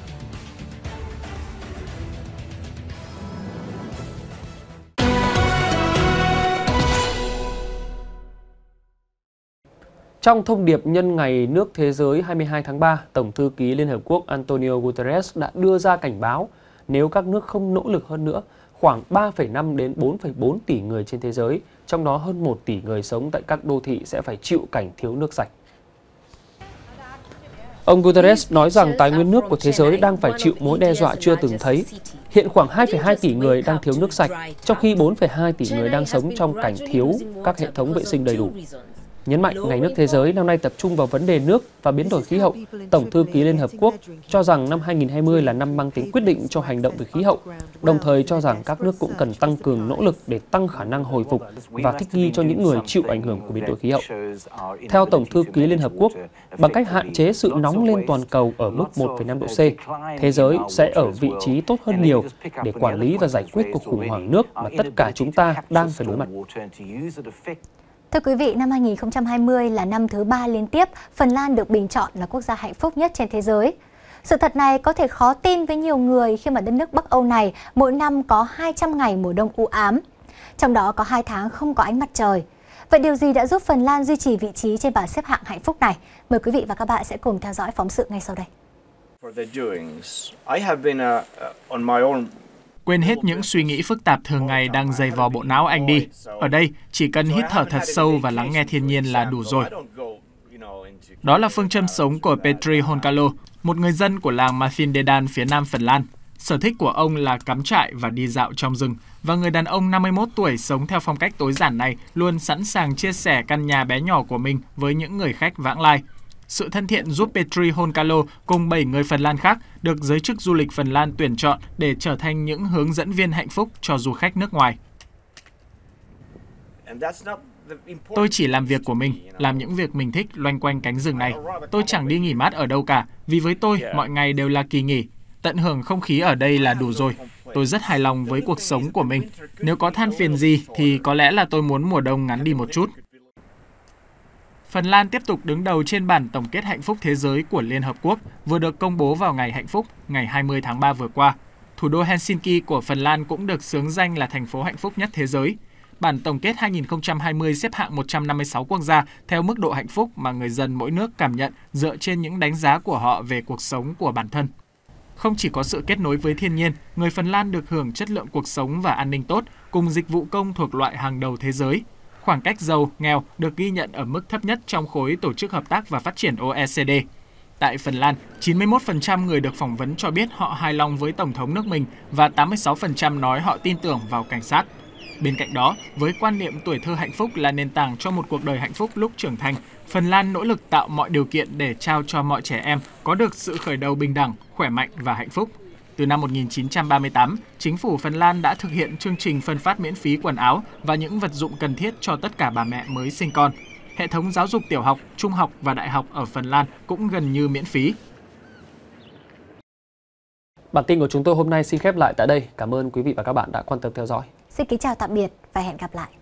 Trong thông điệp nhân ngày nước thế giới hai mươi hai tháng ba, Tổng thư ký Liên Hợp Quốc Antonio Guterres đã đưa ra cảnh báo nếu các nước không nỗ lực hơn nữa, khoảng ba phẩy năm đến bốn phẩy bốn tỷ người trên thế giới, trong đó hơn một tỷ người sống tại các đô thị sẽ phải chịu cảnh thiếu nước sạch. Ông Guterres nói rằng tài nguyên nước của thế giới đang phải chịu mối đe dọa chưa từng thấy. Hiện khoảng hai phẩy hai tỷ người đang thiếu nước sạch, trong khi bốn phẩy hai tỷ người đang sống trong cảnh thiếu các hệ thống vệ sinh đầy đủ. Nhấn mạnh Ngày nước thế giới năm nay tập trung vào vấn đề nước và biến đổi khí hậu, Tổng thư ký Liên Hợp Quốc cho rằng năm hai nghìn không trăm hai mươi là năm mang tính quyết định cho hành động về khí hậu, đồng thời cho rằng các nước cũng cần tăng cường nỗ lực để tăng khả năng hồi phục và thích nghi cho những người chịu ảnh hưởng của biến đổi khí hậu. Theo Tổng thư ký Liên Hợp Quốc, bằng cách hạn chế sự nóng lên toàn cầu ở mức một phẩy năm độ C, thế giới sẽ ở vị trí tốt hơn nhiều để quản lý và giải quyết cuộc khủng hoảng nước mà tất cả chúng ta đang phải đối mặt. Thưa quý vị, năm hai nghìn không trăm hai mươi là năm thứ ba liên tiếp Phần Lan được bình chọn là quốc gia hạnh phúc nhất trên thế giới. Sự thật này có thể khó tin với nhiều người khi mà đất nước Bắc Âu này mỗi năm có hai trăm ngày mùa đông u ám, trong đó có hai tháng không có ánh mặt trời. Vậy điều gì đã giúp Phần Lan duy trì vị trí trên bảng xếp hạng hạnh phúc này? Mời quý vị và các bạn sẽ cùng theo dõi phóng sự ngay sau đây. Quên hết những suy nghĩ phức tạp thường ngày đang dày vò bộ não anh đi. Ở đây, chỉ cần hít thở thật sâu và lắng nghe thiên nhiên là đủ rồi. Đó là phương châm sống của Petri Honkalo, một người dân của làng Mafindedan phía nam Phần Lan. Sở thích của ông là cắm trại và đi dạo trong rừng. Và người đàn ông năm mươi mốt tuổi sống theo phong cách tối giản này luôn sẵn sàng chia sẻ căn nhà bé nhỏ của mình với những người khách vãng lai. Sự thân thiện giúp Petri Honkalo cùng bảy người Phần Lan khác được giới chức du lịch Phần Lan tuyển chọn để trở thành những hướng dẫn viên hạnh phúc cho du khách nước ngoài. Tôi chỉ làm việc của mình, làm những việc mình thích loanh quanh cánh rừng này. Tôi chẳng đi nghỉ mát ở đâu cả, vì với tôi, mọi ngày đều là kỳ nghỉ. Tận hưởng không khí ở đây là đủ rồi. Tôi rất hài lòng với cuộc sống của mình. Nếu có than phiền gì thì có lẽ là tôi muốn mùa đông ngắn đi một chút. Phần Lan tiếp tục đứng đầu trên bản tổng kết hạnh phúc thế giới của Liên Hợp Quốc vừa được công bố vào ngày hạnh phúc, ngày hai mươi tháng ba vừa qua. Thủ đô Helsinki của Phần Lan cũng được xướng danh là thành phố hạnh phúc nhất thế giới. Bản tổng kết hai nghìn không trăm hai mươi xếp hạng một trăm năm mươi sáu quốc gia theo mức độ hạnh phúc mà người dân mỗi nước cảm nhận dựa trên những đánh giá của họ về cuộc sống của bản thân. Không chỉ có sự kết nối với thiên nhiên, người Phần Lan được hưởng chất lượng cuộc sống và an ninh tốt cùng dịch vụ công thuộc loại hàng đầu thế giới. Khoảng cách giàu, nghèo được ghi nhận ở mức thấp nhất trong khối Tổ chức Hợp tác và Phát triển O E C D. Tại Phần Lan, chín mươi mốt phần trăm người được phỏng vấn cho biết họ hài lòng với Tổng thống nước mình và tám mươi sáu phần trăm nói họ tin tưởng vào cảnh sát. Bên cạnh đó, với quan niệm tuổi thơ hạnh phúc là nền tảng cho một cuộc đời hạnh phúc lúc trưởng thành, Phần Lan nỗ lực tạo mọi điều kiện để trao cho mọi trẻ em có được sự khởi đầu bình đẳng, khỏe mạnh và hạnh phúc. Từ năm một nghìn chín trăm ba mươi tám, chính phủ Phần Lan đã thực hiện chương trình phân phát miễn phí quần áo và những vật dụng cần thiết cho tất cả bà mẹ mới sinh con. Hệ thống giáo dục tiểu học, trung học và đại học ở Phần Lan cũng gần như miễn phí. Bản tin của chúng tôi hôm nay xin khép lại tại đây. Cảm ơn quý vị và các bạn đã quan tâm theo dõi. Xin kính chào tạm biệt và hẹn gặp lại.